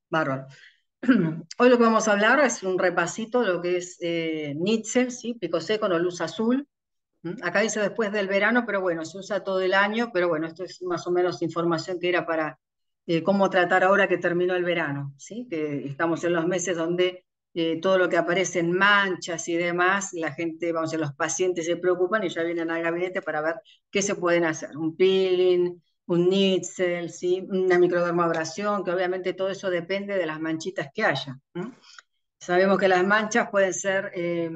Bárbaro. Hoy lo que vamos a hablar es un repasito de lo que es Nitzel, ¿sí? Pico seco, no luz azul. Acá dice después del verano, pero bueno, se usa todo el año, pero bueno, esto es más o menos información que era para cómo tratar ahora que terminó el verano, ¿sí? Que estamos en los meses donde todo lo que aparece en manchas y demás, la gente, vamos a decir, los pacientes se preocupan y ya vienen al gabinete para ver qué se pueden hacer. Un peeling, un Nitzel, ¿sí? Una microdermabrasión, que obviamente todo eso depende de las manchitas que haya. Sabemos que las manchas pueden ser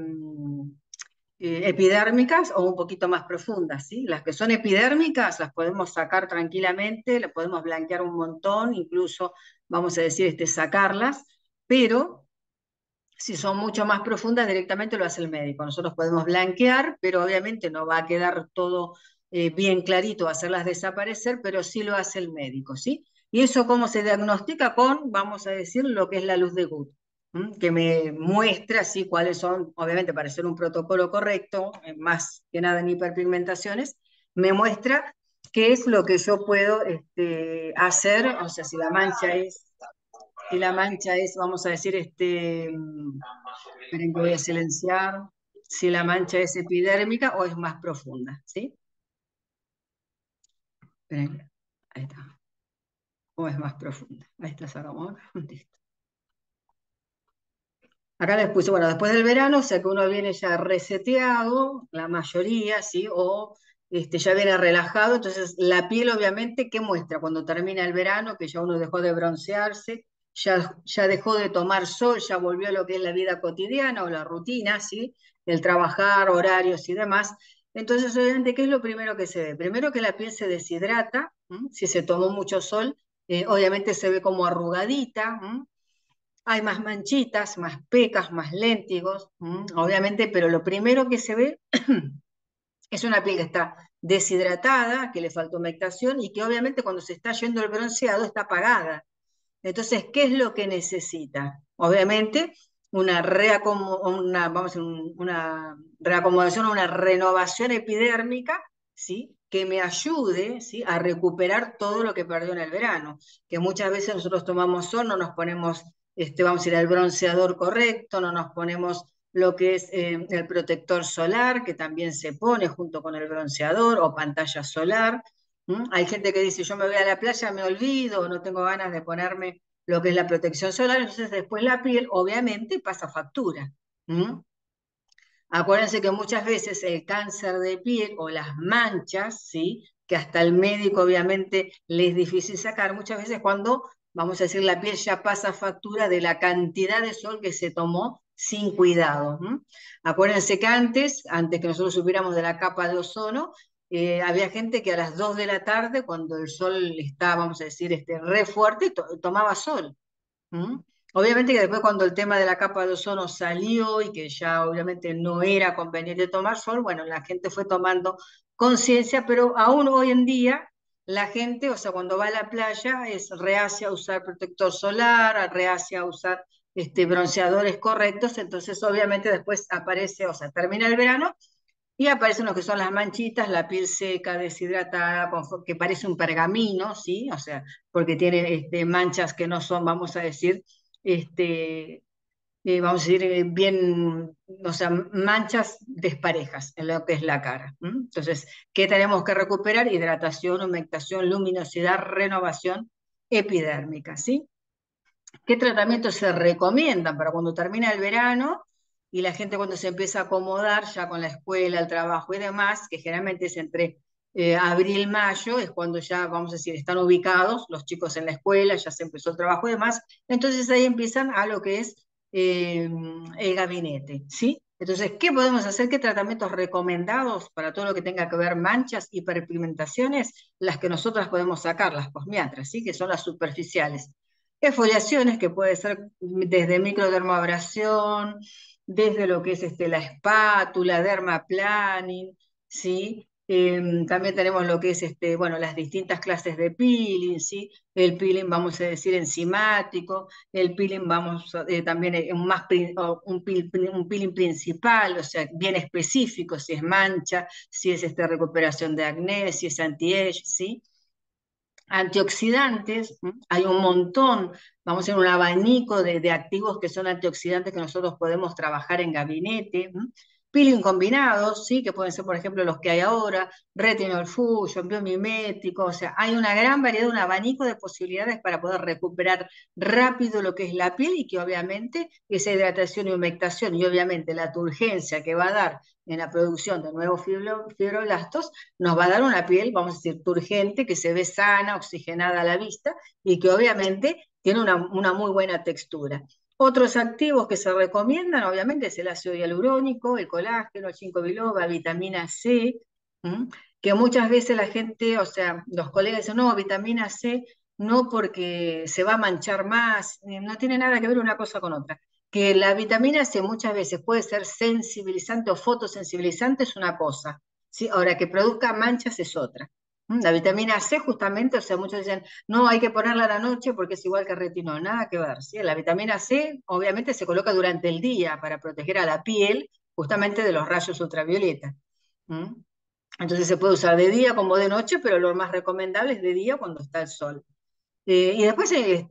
epidérmicas o un poquito más profundas, ¿sí? Las que son epidérmicas las podemos sacar tranquilamente, las podemos blanquear un montón, incluso vamos a decir sacarlas, pero si son mucho más profundas directamente lo hace el médico. Nosotros podemos blanquear, pero obviamente no va a quedar todo bien clarito, hacerlas desaparecer, pero sí lo hace el médico, ¿sí? ¿Y eso cómo se diagnostica? Con, vamos a decir, lo que es la luz de Good, que me muestra así cuáles son, obviamente para hacer un protocolo correcto, más que nada en hiperpigmentaciones, me muestra qué es lo que yo puedo hacer, o sea, si la mancha es, vamos a decir, esperen que voy a silenciar, si la mancha es epidérmica o es más profunda, ¿sí? Esperen, ahí está, o es más profunda. Ahí está Saramón, listo. Acá les puse, bueno, después del verano, o sea que uno viene ya reseteado, la mayoría, ¿sí? O ya viene relajado, entonces la piel obviamente, ¿qué muestra? Cuando termina el verano, que ya uno dejó de broncearse, ya dejó de tomar sol, ya volvió a lo que es la vida cotidiana o la rutina, ¿sí? El trabajar, horarios y demás. Entonces, obviamente, ¿qué es lo primero que se ve? Primero que la piel se deshidrata, si se tomó mucho sol, obviamente se ve como arrugadita, hay más manchitas, más pecas, más léntigos, obviamente, pero lo primero que se ve es una piel que está deshidratada, que le faltó humectación y que obviamente cuando se está yendo el bronceado está apagada. Entonces, ¿qué es lo que necesita? Obviamente, vamos a decir, una reacomodación, una renovación epidérmica, ¿sí? Que me ayude, ¿sí? A recuperar todo lo que perdió en el verano. Que muchas veces nosotros tomamos sol, no nos ponemos, vamos a ir al bronceador correcto, no nos ponemos lo que es el protector solar, que también se pone junto con el bronceador o pantalla solar. Hay gente que dice, yo me voy a la playa, me olvido, no tengo ganas de ponerme lo que es la protección solar, entonces después la piel obviamente pasa factura. ¿Mm? Acuérdense que muchas veces el cáncer de piel o las manchas, ¿sí? Que hasta el médico obviamente le es difícil sacar, muchas veces cuando, vamos a decir, la piel ya pasa factura de la cantidad de sol que se tomó sin cuidado. Acuérdense que antes que nosotros supiéramos de la capa de ozono, había gente que a las 2 de la tarde, cuando el sol estaba, vamos a decir, re fuerte, tomaba sol. ¿Mm? Obviamente que después cuando el tema de la capa de ozono salió y que ya obviamente no era conveniente tomar sol, bueno, la gente fue tomando conciencia, pero aún hoy en día la gente, o sea, cuando va a la playa es reacia a usar protector solar, reacia a usar bronceadores correctos, entonces obviamente después aparece, o sea, termina el verano y aparecen lo que son las manchitas, la piel seca, deshidratada, que parece un pergamino, ¿sí? O sea, porque tiene manchas que no son, vamos a decir, este, vamos a decir, bien, o sea, manchas desparejas en lo que es la cara. Entonces, ¿qué tenemos que recuperar? Hidratación, humectación, luminosidad, renovación epidérmica, ¿sí? ¿Qué tratamientos se recomiendan para cuando termina el verano y la gente cuando se empieza a acomodar ya con la escuela, el trabajo y demás, que generalmente es entre abril, mayo, es cuando ya, vamos a decir, están ubicados los chicos en la escuela, ya se empezó el trabajo y demás, entonces ahí empiezan a lo que es el gabinete, ¿sí? Entonces, ¿qué podemos hacer? ¿Qué tratamientos recomendados para todo lo que tenga que ver manchas, hiperpigmentaciones? Las que nosotras podemos sacar, las posmiatras, ¿sí? Que son las superficiales. Exfoliaciones que puede ser desde microdermabrasión, desde lo que es la espátula, dermaplaning, ¿sí? También tenemos lo que es bueno, las distintas clases de peeling, ¿sí? El peeling, vamos a decir, enzimático, el peeling, también un peeling principal, o sea, bien específico, si es mancha, si es recuperación de acné, si es anti-age, ¿sí? Antioxidantes, hay un montón, vamos a hacer un abanico de activos que son antioxidantes que nosotros podemos trabajar en gabinete. Peeling combinados, ¿sí? Que pueden ser, por ejemplo, los que hay ahora, retinol fusion, biomimético, o sea, hay una gran variedad, un abanico de posibilidades para poder recuperar rápido lo que es la piel y que obviamente esa hidratación y humectación y obviamente la turgencia que va a dar en la producción de nuevos fibroblastos nos va a dar una piel, vamos a decir, turgente, que se ve sana, oxigenada a la vista y que obviamente tiene una muy buena textura. Otros activos que se recomiendan, obviamente, es el ácido hialurónico, el colágeno, el 5 biloba, vitamina C, ¿m? Que muchas veces la gente, o sea, los colegas dicen, no, vitamina C, no porque se va a manchar más, no tiene nada que ver una cosa con otra. Que la vitamina C muchas veces puede ser sensibilizante o fotosensibilizante es una cosa, ¿sí? Ahora, que produzca manchas es otra. La vitamina C justamente, o sea, muchos dicen, no, hay que ponerla a la noche porque es igual que retinol, nada que ver, ¿sí? La vitamina C obviamente se coloca durante el día para proteger a la piel justamente de los rayos ultravioleta. ¿Mm? Entonces se puede usar de día como de noche, pero lo más recomendable es de día cuando está el sol. Y después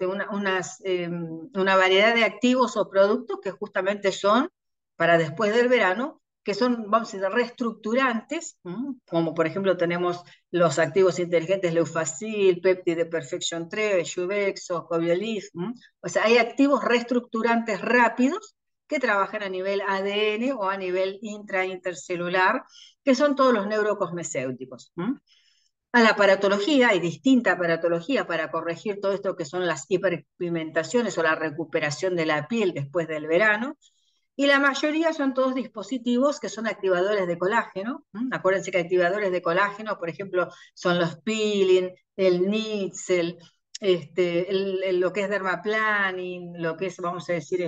una variedad de activos o productos que justamente son para después del verano, que son, vamos a decir, reestructurantes, como por ejemplo tenemos los activos inteligentes Leufacil, Peptide Perfection 3, Juvexo, Cobiolif, o sea, hay activos reestructurantes rápidos que trabajan a nivel ADN o a nivel intercelular, que son todos los neurocosmecéuticos. A la aparatología, hay distinta aparatología para corregir todo esto que son las hiperpigmentaciones o la recuperación de la piel después del verano, y la mayoría son todos dispositivos que son activadores de colágeno. Acuérdense que activadores de colágeno, por ejemplo, son los peeling, el Nitzel, lo que es dermaplaning, lo que es, vamos a decir,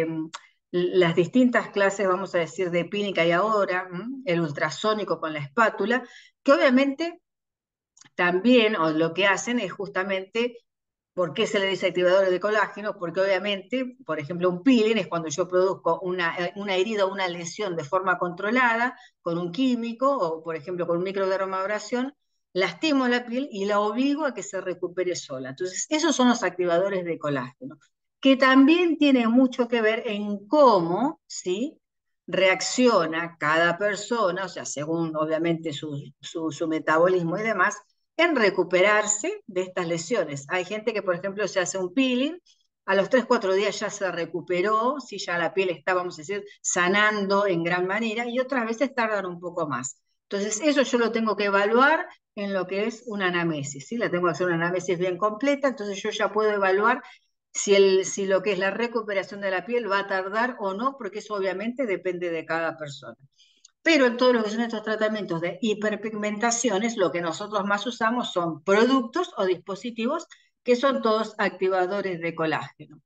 las distintas clases, vamos a decir, de peeling que hay ahora, el ultrasónico con la espátula, que obviamente también, o lo que hacen es justamente, ¿por qué se le dice activadores de colágeno? Porque obviamente, por ejemplo, un peeling es cuando yo produzco una herida o una lesión de forma controlada con un químico o, por ejemplo, con microdermabrasión, lastimo la piel y la obligo a que se recupere sola. Entonces, esos son los activadores de colágeno, que también tiene mucho que ver en cómo, ¿sí? Reacciona cada persona, o sea, según obviamente su metabolismo y demás, en recuperarse de estas lesiones. Hay gente que, por ejemplo, se hace un peeling, a los 3 4 días ya se recuperó, si ya la piel está, vamos a decir, sanando en gran manera, y otras veces tardan un poco más. Entonces, eso yo lo tengo que evaluar en lo que es una anamnesis, ¿sí? La tengo que hacer una anamnesis bien completa, entonces yo ya puedo evaluar si lo que es la recuperación de la piel va a tardar o no, porque eso obviamente depende de cada persona. Pero en todo lo que son estos tratamientos de hiperpigmentaciones, lo que nosotros más usamos son productos o dispositivos que son todos activadores de colágeno.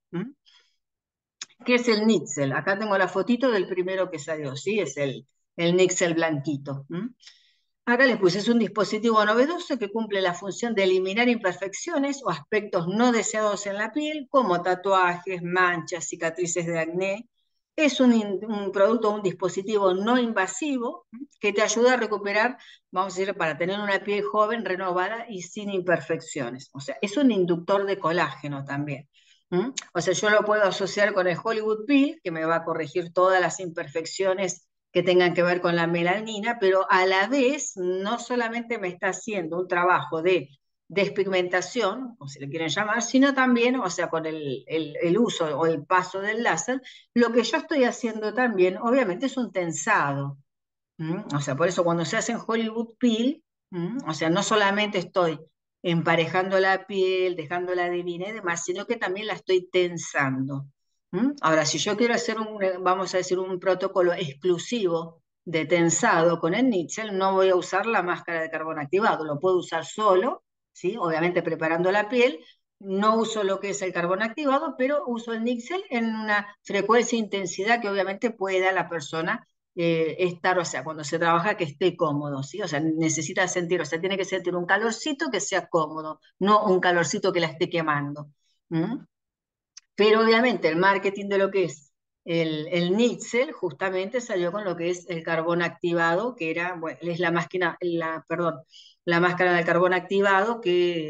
¿Qué es el Nitzel? Acá tengo la fotito del primero que salió, ¿sí? Es el Nitzel blanquito. Acá les puse, es un dispositivo novedoso que cumple la función de eliminar imperfecciones o aspectos no deseados en la piel, como tatuajes, manchas, cicatrices de acné. Es un producto, un dispositivo no invasivo que te ayuda a recuperar, vamos a decir, para tener una piel joven, renovada y sin imperfecciones. O sea, es un inductor de colágeno también. O sea, yo lo puedo asociar con el Hollywood Peel, que me va a corregir todas las imperfecciones que tengan que ver con la melanina, pero a la vez no solamente me está haciendo un trabajo de despigmentación, o si le quieren llamar, sino también, o sea, con el uso o el paso del láser, lo que yo estoy haciendo también, obviamente, es un tensado. O sea, por eso cuando se hace en Hollywood Peel, o sea, no solamente estoy emparejando la piel, dejándola divina y demás, sino que también la estoy tensando. Ahora, si yo quiero hacer vamos a decir, un protocolo exclusivo de tensado con el Nitzel, no voy a usar la máscara de carbón activado, lo puedo usar solo, ¿sí? Obviamente preparando la piel, no uso lo que es el carbón activado, pero uso el Nitzel en una frecuencia e intensidad que obviamente pueda la persona estar, o sea, cuando se trabaja que esté cómodo, ¿sí? O sea, necesita sentir, o sea, tiene que sentir un calorcito que sea cómodo, no un calorcito que la esté quemando. ¿Mm? Pero obviamente el marketing de lo que es el Nitzel justamente salió con lo que es el carbón activado, que era, bueno, es la máquina, perdón, la máscara del carbón activado que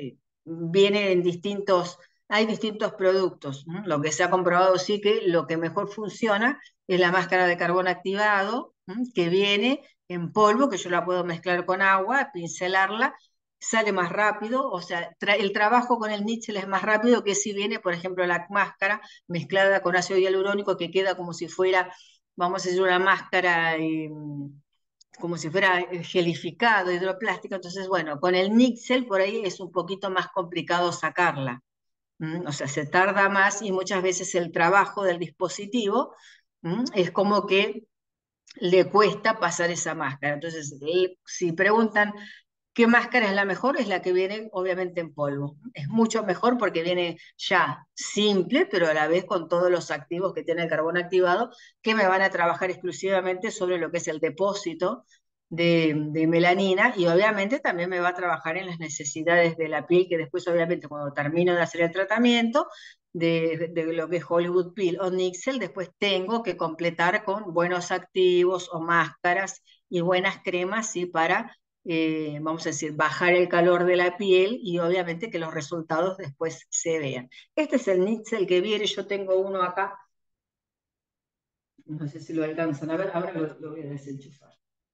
viene en hay distintos productos. Lo que se ha comprobado sí que lo que mejor funciona es la máscara de carbón activado, que viene en polvo, que yo la puedo mezclar con agua, pincelarla, sale más rápido, o sea, el trabajo con el níquel es más rápido que si viene, por ejemplo, la máscara mezclada con ácido hialurónico, que queda como si fuera, vamos a decir, una máscara como si fuera gelificado, hidroplástico. Entonces, bueno, con el níquel por ahí es un poquito más complicado sacarla. O sea, se tarda más y muchas veces el trabajo del dispositivo es como que le cuesta pasar esa máscara. Entonces, si preguntan qué máscara es la mejor, es la que viene obviamente en polvo. Es mucho mejor porque viene ya simple, pero a la vez con todos los activos que tiene el carbón activado, que me van a trabajar exclusivamente sobre lo que es el depósito de melanina, y obviamente también me va a trabajar en las necesidades de la piel, que después obviamente cuando termino de hacer el tratamiento de lo que es Hollywood Peel o Nixel, después tengo que completar con buenos activos o máscaras y buenas cremas, ¿sí? Para, vamos a decir, bajar el calor de la piel y obviamente que los resultados después se vean. Este es el Nixel que viene, yo tengo uno acá, no sé si lo alcanzan a ver, ahora lo voy a desenchufar.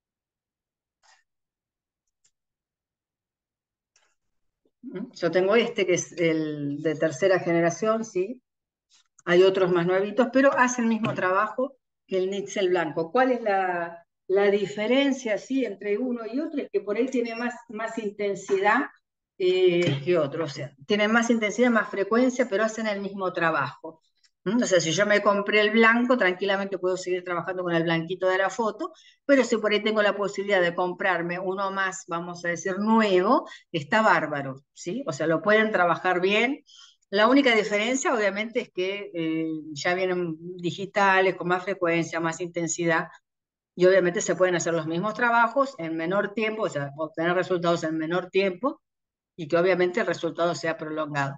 Yo tengo este que es el de tercera generación, ¿sí? Hay otros más nuevitos, pero hace el mismo trabajo que el Nixel blanco. ¿Cuál es la diferencia, sí, entre uno y otro? Es que por ahí tiene más intensidad que otro. O sea, tienen más intensidad, más frecuencia, pero hacen el mismo trabajo. O sea, si yo me compré el blanco, tranquilamente puedo seguir trabajando con el blanquito de la foto, pero si por ahí tengo la posibilidad de comprarme uno más, vamos a decir, nuevo, está bárbaro, ¿sí? O sea, lo pueden trabajar bien. La única diferencia, obviamente, es que ya vienen digitales, con más frecuencia, más intensidad, y obviamente se pueden hacer los mismos trabajos en menor tiempo, o sea, obtener resultados en menor tiempo, y que obviamente el resultado sea prolongado.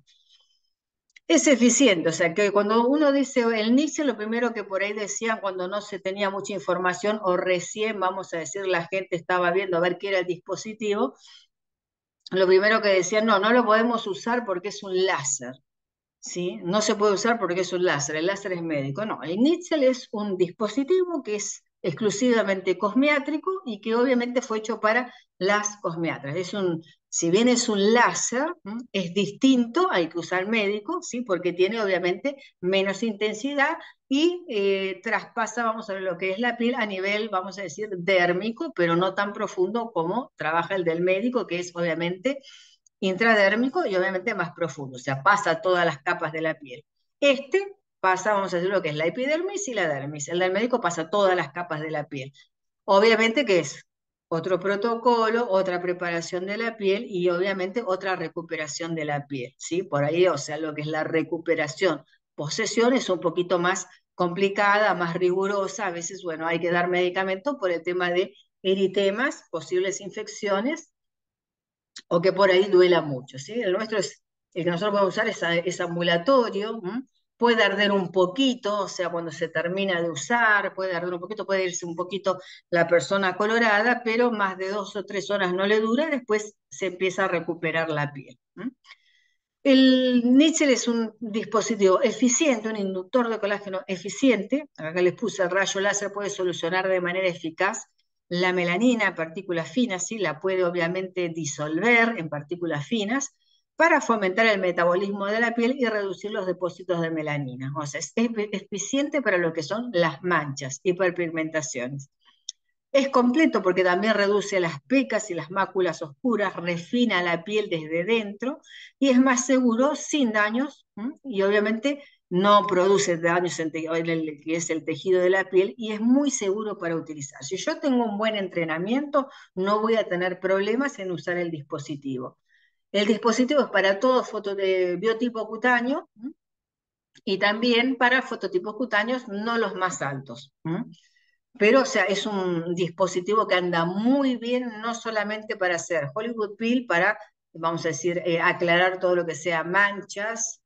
Es eficiente, o sea, que cuando uno dice el NICE, lo primero que por ahí decían cuando no se tenía mucha información o recién, vamos a decir, la gente estaba viendo a ver qué era el dispositivo, lo primero que decían, no lo podemos usar porque es un láser. ¿Sí? No se puede usar porque es un láser, el láser es médico. No, el Nitzel es un dispositivo que es exclusivamente cosmiátrico y que obviamente fue hecho para las cosmiatras. Si bien es un láser, es distinto, hay que usar médico, ¿sí? Porque tiene obviamente menos intensidad y traspasa, vamos a ver, lo que es la piel a nivel, vamos a decir, dérmico, pero no tan profundo como trabaja el del médico, que es obviamente intradérmico y obviamente más profundo, o sea, pasa todas las capas de la piel. Este pasa, vamos a decir, lo que es la epidermis y la dermis. El del médico pasa todas las capas de la piel. Obviamente que es otro protocolo, otra preparación de la piel y obviamente otra recuperación de la piel, ¿sí? Por ahí, o sea, lo que es la recuperación, posesión es un poquito más complicada, más rigurosa, a veces, bueno, hay que dar medicamento por el tema de eritemas, posibles infecciones, o que por ahí duela mucho, ¿sí? El nuestro es, el que nosotros podemos usar es ambulatorio, puede arder un poquito, o sea, cuando se termina de usar, puede arder un poquito, puede irse un poquito la persona colorada, pero más de 2 o 3 horas no le dura, después se empieza a recuperar la piel. El Nichel es un dispositivo eficiente, un inductor de colágeno eficiente. Acá les puse el rayo láser, puede solucionar de manera eficaz la melanina en partículas finas, ¿sí? La puede obviamente disolver en partículas finas para fomentar el metabolismo de la piel y reducir los depósitos de melanina. O sea, es eficiente para lo que son las manchas, hiperpigmentaciones. Es completo porque también reduce las pecas y las máculas oscuras, refina la piel desde dentro y es más seguro sin daños, y obviamente no produce daños en el que es el tejido de la piel y es muy seguro para utilizar. Si yo tengo un buen entrenamiento, no voy a tener problemas en usar el dispositivo. El dispositivo es para todo foto de biotipo cutáneo y también para fototipos cutáneos, no los más altos. Pero, o sea, es un dispositivo que anda muy bien, no solamente para hacer Hollywood Peel, para, vamos a decir, aclarar todo lo que sea manchas,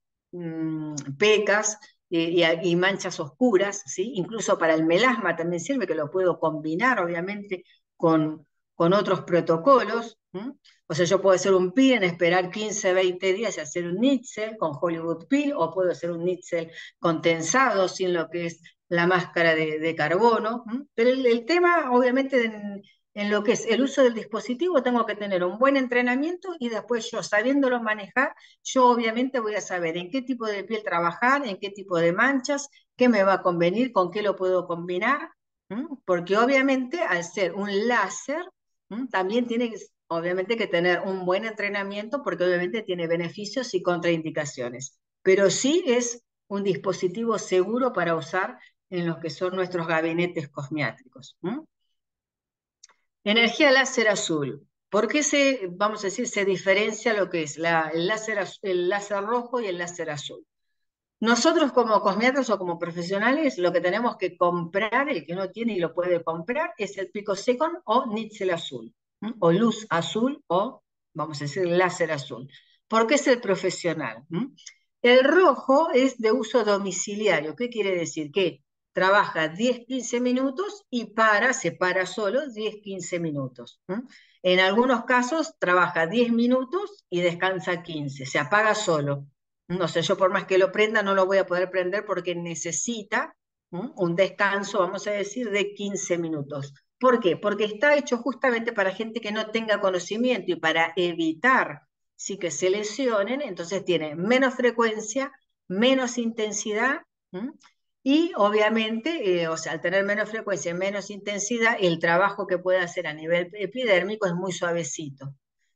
pecas y manchas oscuras, ¿sí? Incluso para el melasma también sirve, que lo puedo combinar, obviamente, con otros protocolos. ¿Mm? O sea, yo puedo hacer un peel en esperar 15, 20 días y hacer un Nitzel con Hollywood Peel, o puedo hacer un Nitzel condensado sin lo que es la máscara de carbono. ¿Mm? Pero el tema, obviamente, en lo que es el uso del dispositivo, tengo que tener un buen entrenamiento y después yo, sabiéndolo manejar, yo obviamente voy a saber en qué tipo de piel trabajar, en qué tipo de manchas, qué me va a convenir, con qué lo puedo combinar. Porque obviamente al ser un láser, también tiene obviamente que tener un buen entrenamiento porque obviamente tiene beneficios y contraindicaciones, pero sí es un dispositivo seguro para usar en los que son nuestros gabinetes cosmiátricos. Energía láser azul. ¿Por qué vamos a decir, se diferencia lo que es el láser rojo y el láser azul? Nosotros como cosmiatras o como profesionales, lo que tenemos que comprar, el que no tiene y lo puede comprar, es el picosecond o níquel azul, o luz azul, o vamos a decir láser azul, porque es el profesional. El rojo es de uso domiciliario. ¿Qué quiere decir? Que trabaja 10-15 minutos y se para solo 10-15 minutos. En algunos casos trabaja 10 minutos y descansa 15, se apaga solo. No sé, yo por más que lo prenda no lo voy a poder prender porque necesita un descanso, vamos a decir, de 15 minutos. ¿Por qué? Porque está hecho justamente para gente que no tenga conocimiento y para evitar sí que se lesionen, entonces tiene menos frecuencia, menos intensidad. Y obviamente, o sea, al tener menos frecuencia y menos intensidad, el trabajo que puede hacer a nivel epidérmico es muy suavecito.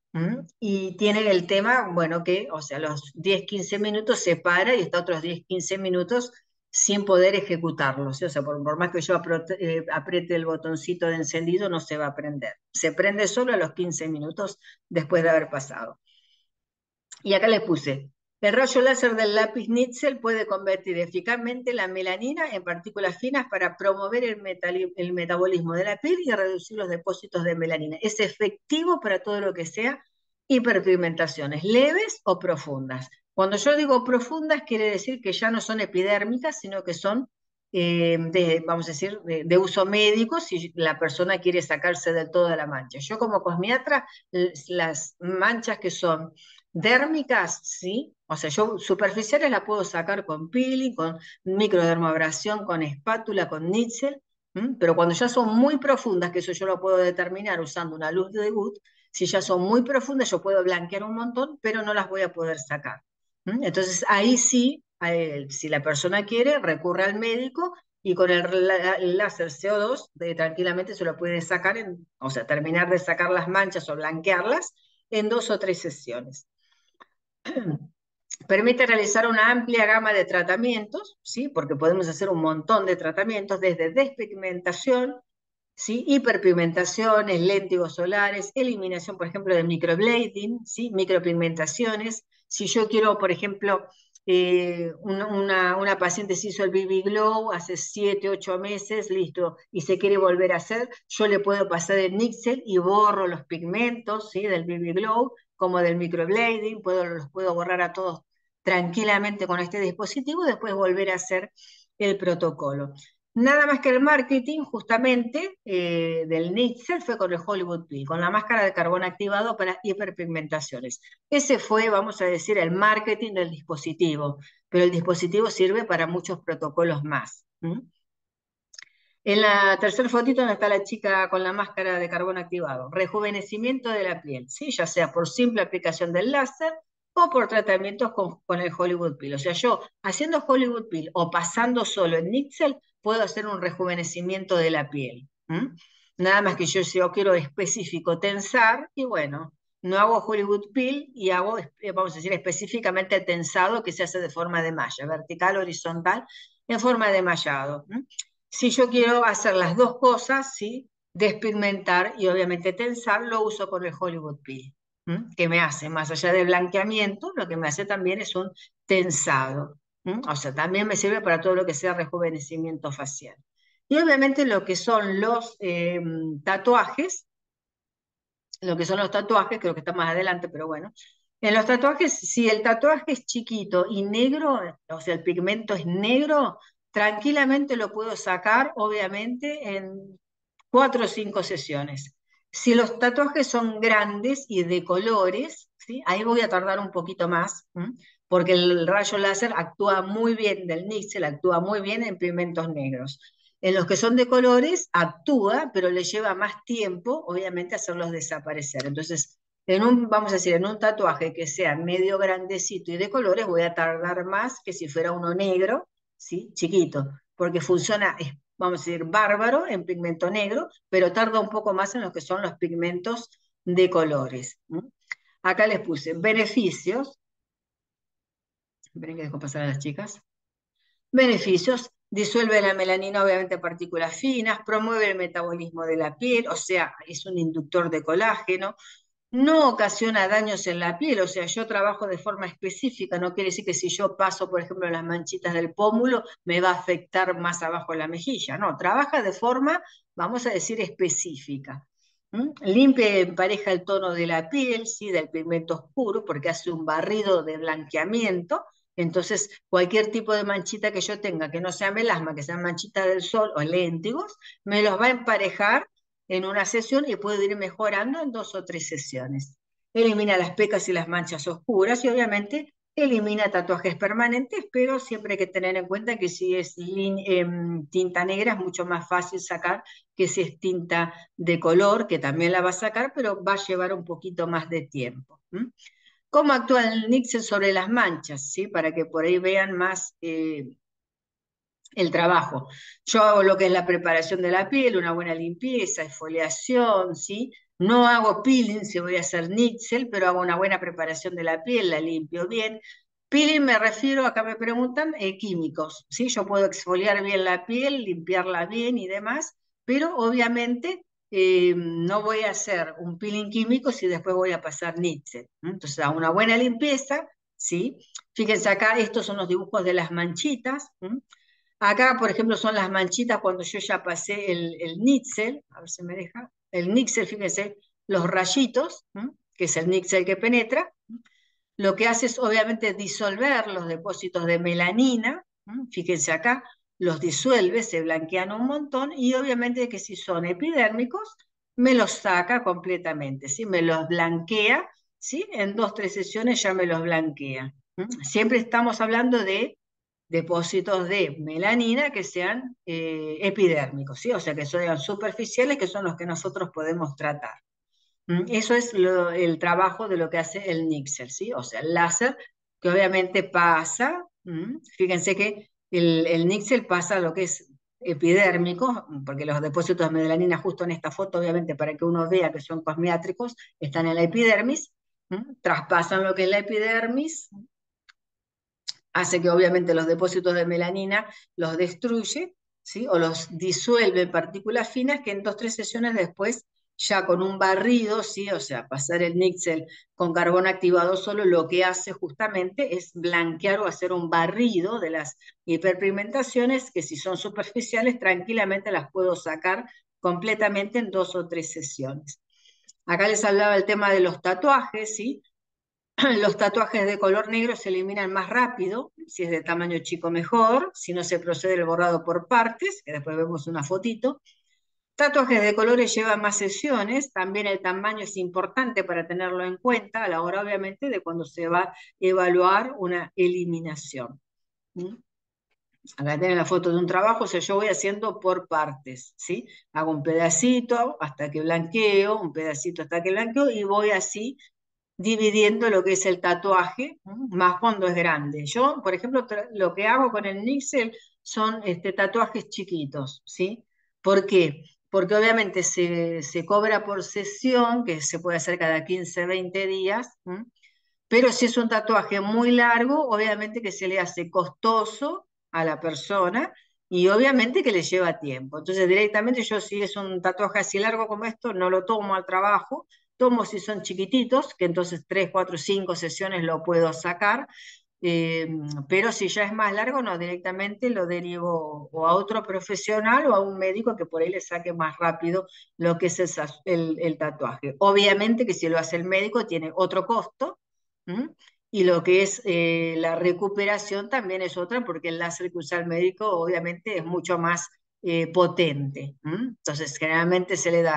Y tiene el tema, bueno, que, o sea, los 10-15 minutos se para y está otros 10-15 minutos sin poder ejecutarlo. ¿Sí? O sea, por más que yo apriete el botoncito de encendido, no se va a prender. Se prende solo a los 15 minutos después de haber pasado. Y acá les puse, el rayo láser del lápiz Nitzel puede convertir eficazmente la melanina en partículas finas para promover el metabolismo de la piel y reducir los depósitos de melanina. Es efectivo para todo lo que sea hiperpigmentaciones, leves o profundas. Cuando yo digo profundas, quiere decir que ya no son epidérmicas, sino que son, vamos a decir, de uso médico si la persona quiere sacarse del todo de la mancha. Yo como cosmiatra, las manchas que son dérmicas, sí, o sea, yo superficiales la puedo sacar con peeling, con microdermabrasión, con espátula, con níquel, pero cuando ya son muy profundas, que eso yo lo puedo determinar usando una luz de Wood, si ya son muy profundas yo puedo blanquear un montón, pero no las voy a poder sacar. Entonces ahí sí, si la persona quiere, recurre al médico y con el láser CO2 tranquilamente se lo puede sacar, o sea, terminar de sacar las manchas o blanquearlas en 2 o 3 sesiones. Permite realizar una amplia gama de tratamientos, ¿sí? Porque podemos hacer un montón de tratamientos, desde despigmentación, ¿sí? Hiperpigmentaciones, léntigos solares, eliminación, por ejemplo, de microblading, ¿sí? Micropigmentaciones. Si yo quiero, por ejemplo, una paciente se hizo el BB Glow hace 7, 8 meses, listo, y se quiere volver a hacer, yo le puedo pasar el Nixel y borro los pigmentos, ¿sí? Del BB Glow, como del microblading, los puedo borrar a todos tranquilamente con este dispositivo y después volver a hacer el protocolo. Nada más que el marketing, justamente, del Nitzel fue con el Hollywood Peel, con la máscara de carbón activado para hiperpigmentaciones. Ese fue, vamos a decir, el marketing del dispositivo, pero el dispositivo sirve para muchos protocolos más. En la tercera fotito donde está la chica con la máscara de carbón activado, rejuvenecimiento de la piel, ¿sí? Ya sea por simple aplicación del láser o por tratamientos con el Hollywood Peel. O sea, yo haciendo Hollywood Peel o pasando solo en Nixel, puedo hacer un rejuvenecimiento de la piel. Nada más que si yo quiero específico tensar, y bueno, no hago Hollywood Peel y hago, vamos a decir, específicamente el tensado que se hace de forma de malla, vertical, horizontal, en forma de mallado. Si yo quiero hacer las dos cosas, ¿sí? Despigmentar y obviamente tensar, lo uso con el Hollywood Peel, que me hace, más allá de blanqueamiento, lo que me hace también es un tensado. O sea, también me sirve para todo lo que sea rejuvenecimiento facial. Y obviamente lo que son los tatuajes, creo que está más adelante, pero bueno. En los tatuajes, si el tatuaje es chiquito y negro, o sea, el pigmento es negro, tranquilamente lo puedo sacar, obviamente, en 4 o 5 sesiones. Si los tatuajes son grandes y de colores, ¿sí? Ahí voy a tardar un poquito más, ¿m? Porque el rayo láser actúa muy bien del níquel, actúa muy bien en pigmentos negros. En los que son de colores actúa, pero le lleva más tiempo, obviamente, hacerlos desaparecer. Entonces, vamos a decir, en un tatuaje que sea medio grandecito y de colores, voy a tardar más que si fuera uno negro, ¿sí? Chiquito, porque funciona, vamos a decir, bárbaro en pigmento negro, pero tarda un poco más en lo que son los pigmentos de colores. Acá les puse beneficios, ven que dejo pasar a las chicas. Beneficios: disuelve la melanina, obviamente partículas finas, promueve el metabolismo de la piel, o sea, es un inductor de colágeno, no ocasiona daños en la piel, o sea, yo trabajo de forma específica, no quiere decir que si yo paso, por ejemplo, las manchitas del pómulo, me va a afectar más abajo la mejilla, no, trabaja de forma, vamos a decir, específica. Limpia y empareja el tono de la piel, ¿sí? Del pigmento oscuro, porque hace un barrido de blanqueamiento, entonces cualquier tipo de manchita que yo tenga, que no sea melasma, que sea manchita del sol o léntigos, me los va a emparejar en una sesión y puedo ir mejorando en 2 o 3 sesiones. Elimina las pecas y las manchas oscuras y obviamente elimina tatuajes permanentes, pero siempre hay que tener en cuenta que si es tinta negra es mucho más fácil sacar que si es tinta de color, que también la va a sacar, pero va a llevar un poquito más de tiempo. ¿Cómo actúa el níquel sobre las manchas? ¿Sí? Para que por ahí vean más el trabajo. Yo hago lo que es la preparación de la piel, una buena limpieza, exfoliación, ¿sí? No hago peeling si voy a hacer níquel, pero hago una buena preparación de la piel, la limpio bien. Peeling me refiero, acá me preguntan, químicos, ¿sí? Yo puedo exfoliar bien la piel, limpiarla bien y demás, pero obviamente no voy a hacer un peeling químico si después voy a pasar níquel. Entonces, a una buena limpieza, ¿sí? Fíjense acá, estos son los dibujos de las manchitas. Acá, por ejemplo, son las manchitas cuando yo ya pasé el níquel, a ver si me deja, el níquel, fíjense, los rayitos, que es el níquel que penetra, lo que hace es obviamente disolver los depósitos de melanina, fíjense acá, los disuelve, se blanquean un montón, y obviamente que si son epidérmicos, me los saca completamente, ¿sí? Me los blanquea, ¿sí? En 2 o 3 sesiones ya me los blanquea. Siempre estamos hablando de depósitos de melanina que sean epidérmicos, ¿sí? O sea, que sean superficiales, que son los que nosotros podemos tratar. Eso es el trabajo de lo que hace el níquel, ¿sí? O sea, el láser que obviamente pasa, fíjense que el níquel pasa a lo que es epidérmico, porque los depósitos de melanina justo en esta foto, obviamente para que uno vea que son cosmiátricos, están en la epidermis, traspasan lo que es la epidermis, hace que obviamente los depósitos de melanina los destruye, ¿sí? O los disuelve en partículas finas que en 2 o 3 sesiones después, ya con un barrido, ¿sí? O sea, pasar el níquel con carbón activado solo, lo que hace justamente es blanquear o hacer un barrido de las hiperpigmentaciones que si son superficiales tranquilamente las puedo sacar completamente en 2 o 3 sesiones. Acá les hablaba el tema de los tatuajes, ¿sí? Los tatuajes de color negro se eliminan más rápido, si es de tamaño chico mejor, si no se procede el borrado por partes, que después vemos una fotito. Tatuajes de colores llevan más sesiones, también el tamaño es importante para tenerlo en cuenta a la hora obviamente de cuando se va a evaluar una eliminación. Acá tienen la foto de un trabajo, o sea, yo voy haciendo por partes, ¿sí? Hago un pedacito hasta que blanqueo, un pedacito hasta que blanqueo y voy así dividiendo lo que es el tatuaje, más cuando es grande. Yo, por ejemplo, lo que hago con el níquel son tatuajes chiquitos, ¿sí? ¿Por qué? Porque obviamente se cobra por sesión, que se puede hacer cada 15, 20 días, pero si es un tatuaje muy largo, obviamente que se le hace costoso a la persona y obviamente que le lleva tiempo. Entonces directamente yo si es un tatuaje así largo como esto, no lo tomo al trabajo, tomo si son chiquititos, que entonces 3, 4, 5 sesiones lo puedo sacar, eh, pero si ya es más largo, no, directamente lo derivo o a otro profesional o a un médico que por ahí le saque más rápido lo que es el tatuaje. Obviamente que si lo hace el médico tiene otro costo. ¿Mm? Y lo que es la recuperación también es otra, porque el láser que usa el médico obviamente es mucho más potente. Entonces, generalmente se le da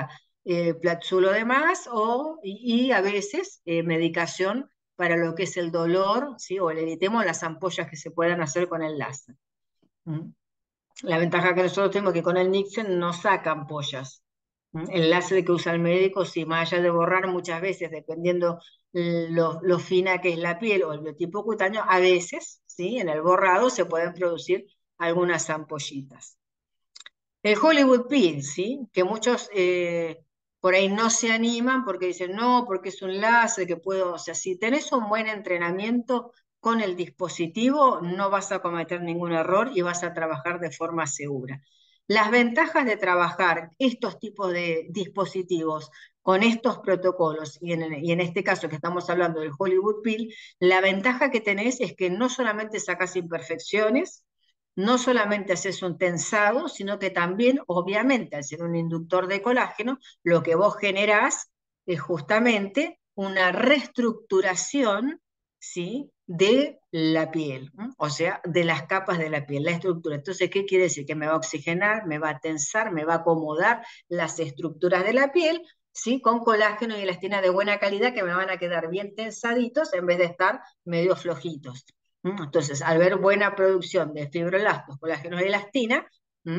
Platzulo de más y a veces medicación para lo que es el dolor, ¿sí? O el eritema o las ampollas que se puedan hacer con el láser. ¿Mm? La ventaja que nosotros tenemos es que con el Nixon no saca ampollas. El láser que usa el médico, sí, más allá de borrar muchas veces, dependiendo lo fina que es la piel o el biotipo cutáneo, a veces, ¿sí? En el borrado se pueden producir algunas ampollitas. El Hollywood Peel, ¿sí? Que muchos por ahí no se animan porque dicen, no, porque es un láser que puedo, o sea, si tenés un buen entrenamiento con el dispositivo, no vas a cometer ningún error y vas a trabajar de forma segura. Las ventajas de trabajar estos tipos de dispositivos con estos protocolos, y en este caso que estamos hablando del Hollywood Peel, la ventaja que tenés es que no solamente sacas imperfecciones, no solamente haces un tensado, sino que también, obviamente, al ser un inductor de colágeno, lo que vos generás es justamente una reestructuración, ¿sí? De la piel, ¿no? O sea, de las capas de la piel, la estructura. Entonces, ¿qué quiere decir? Que me va a oxigenar, me va a tensar, me va a acomodar las estructuras de la piel, ¿sí? Con colágeno y elastina de buena calidad que me van a quedar bien tensaditos en vez de estar medio flojitos. Entonces, al ver buena producción de fibroblastos, colágenos y elastina,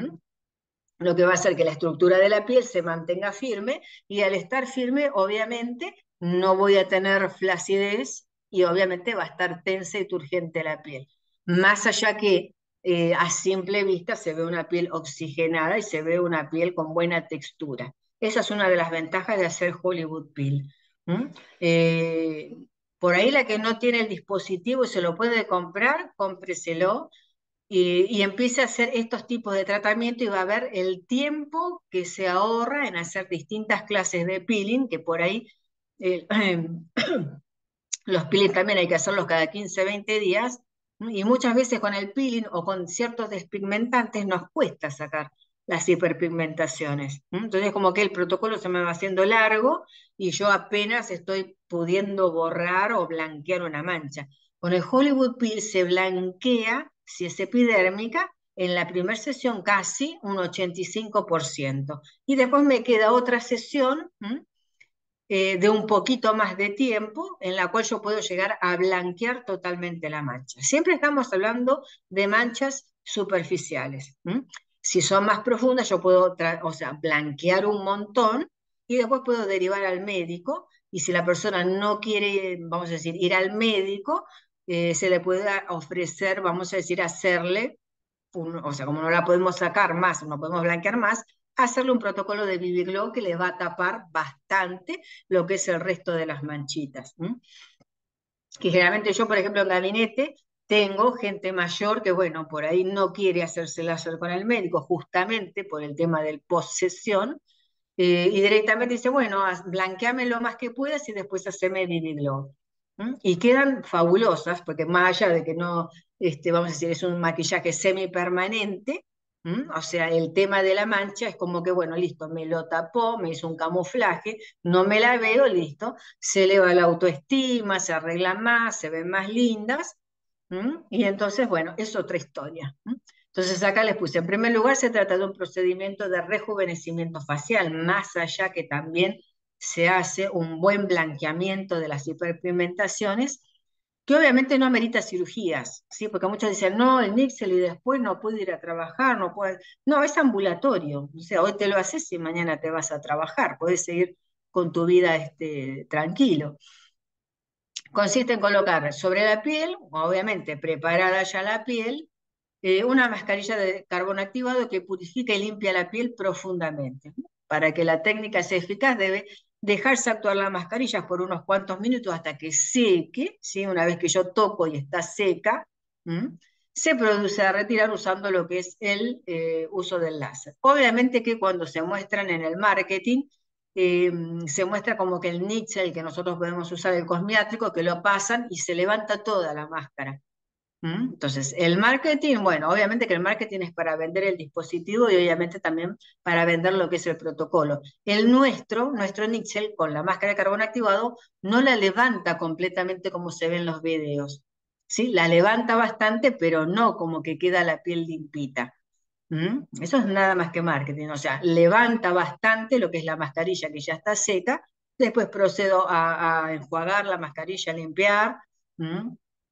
lo que va a hacer que la estructura de la piel se mantenga firme y al estar firme, obviamente, no voy a tener flacidez y obviamente va a estar tensa y turgente la piel. Más allá que a simple vista se ve una piel oxigenada y se ve una piel con buena textura. Esa es una de las ventajas de hacer Hollywood Peel. ¿Mm? Eh, por ahí la que no tiene el dispositivo y se lo puede comprar, cómpreselo y empiece a hacer estos tipos de tratamiento y va a ver el tiempo que se ahorra en hacer distintas clases de peeling, que por ahí eh, los peelings también hay que hacerlos cada 15, 20 días, y muchas veces con el peeling o con ciertos despigmentantes nos cuesta sacar las hiperpigmentaciones. Entonces como que el protocolo se me va haciendo largo y yo apenas estoy pudiendo borrar o blanquear una mancha. Con el Hollywood Peel se blanquea, si es epidérmica, en la primera sesión casi un 85%. Y después me queda otra sesión, de un poquito más de tiempo en la cual yo puedo llegar a blanquear totalmente la mancha. Siempre estamos hablando de manchas superficiales. Si son más profundas, yo puedo, o sea, blanquear un montón y después puedo derivar al médico. Y si la persona no quiere, vamos a decir, ir al médico, se le puede ofrecer, vamos a decir, hacerle o sea, como no la podemos sacar más, no podemos blanquear más, hacerle un protocolo de BB Glow que le va a tapar bastante lo que es el resto de las manchitas. Que generalmente yo, por ejemplo, en gabinete tengo gente mayor que, bueno, por ahí no quiere hacerse láser con el médico, justamente por el tema del post-sesión, y directamente dice, bueno, blanqueame lo más que puedas y después haceme BB Glow. Y quedan fabulosas, porque más allá de que no, vamos a decir, es un maquillaje semipermanente, o sea, el tema de la mancha es como que, bueno, listo, me lo tapó, me hizo un camuflaje, no me la veo, listo, se eleva la autoestima, se arreglan más, se ven más lindas, y entonces, bueno, es otra historia. Entonces acá les puse, en primer lugar se trata de un procedimiento de rejuvenecimiento facial, más allá que también se hace un buen blanqueamiento de las hiperpigmentaciones, que obviamente no amerita cirugías, ¿sí? Porque muchos dicen, no, el níxel y después no puedo ir a trabajar, no puedo... No, es ambulatorio, o sea, hoy te lo haces y mañana te vas a trabajar, puedes seguir con tu vida tranquilo. Consiste en colocar sobre la piel, obviamente preparada ya la piel, una mascarilla de carbón activado que purifica y limpia la piel profundamente. Para que la técnica sea eficaz debe dejarse actuar la mascarilla por unos cuantos minutos hasta que seque, ¿sí? Una vez que yo toco y está seca, se produce a retirar usando lo que es el uso del láser. Obviamente que cuando se muestran en el marketing, eh, se muestra como que el níquel que nosotros podemos usar, el cosmiátrico, que lo pasan y se levanta toda la máscara. Entonces, el marketing, bueno, obviamente que el marketing es para vender el dispositivo y obviamente también para vender lo que es el protocolo. Nuestro Nixel con la máscara de carbón activado no la levanta completamente como se ve en los videos. ¿Sí? La levanta bastante, pero no como que queda la piel limpita. Eso es nada más que marketing, o sea, levanta bastante lo que es la mascarilla que ya está seca, después procedo a enjuagar la mascarilla, limpiar, ¿m?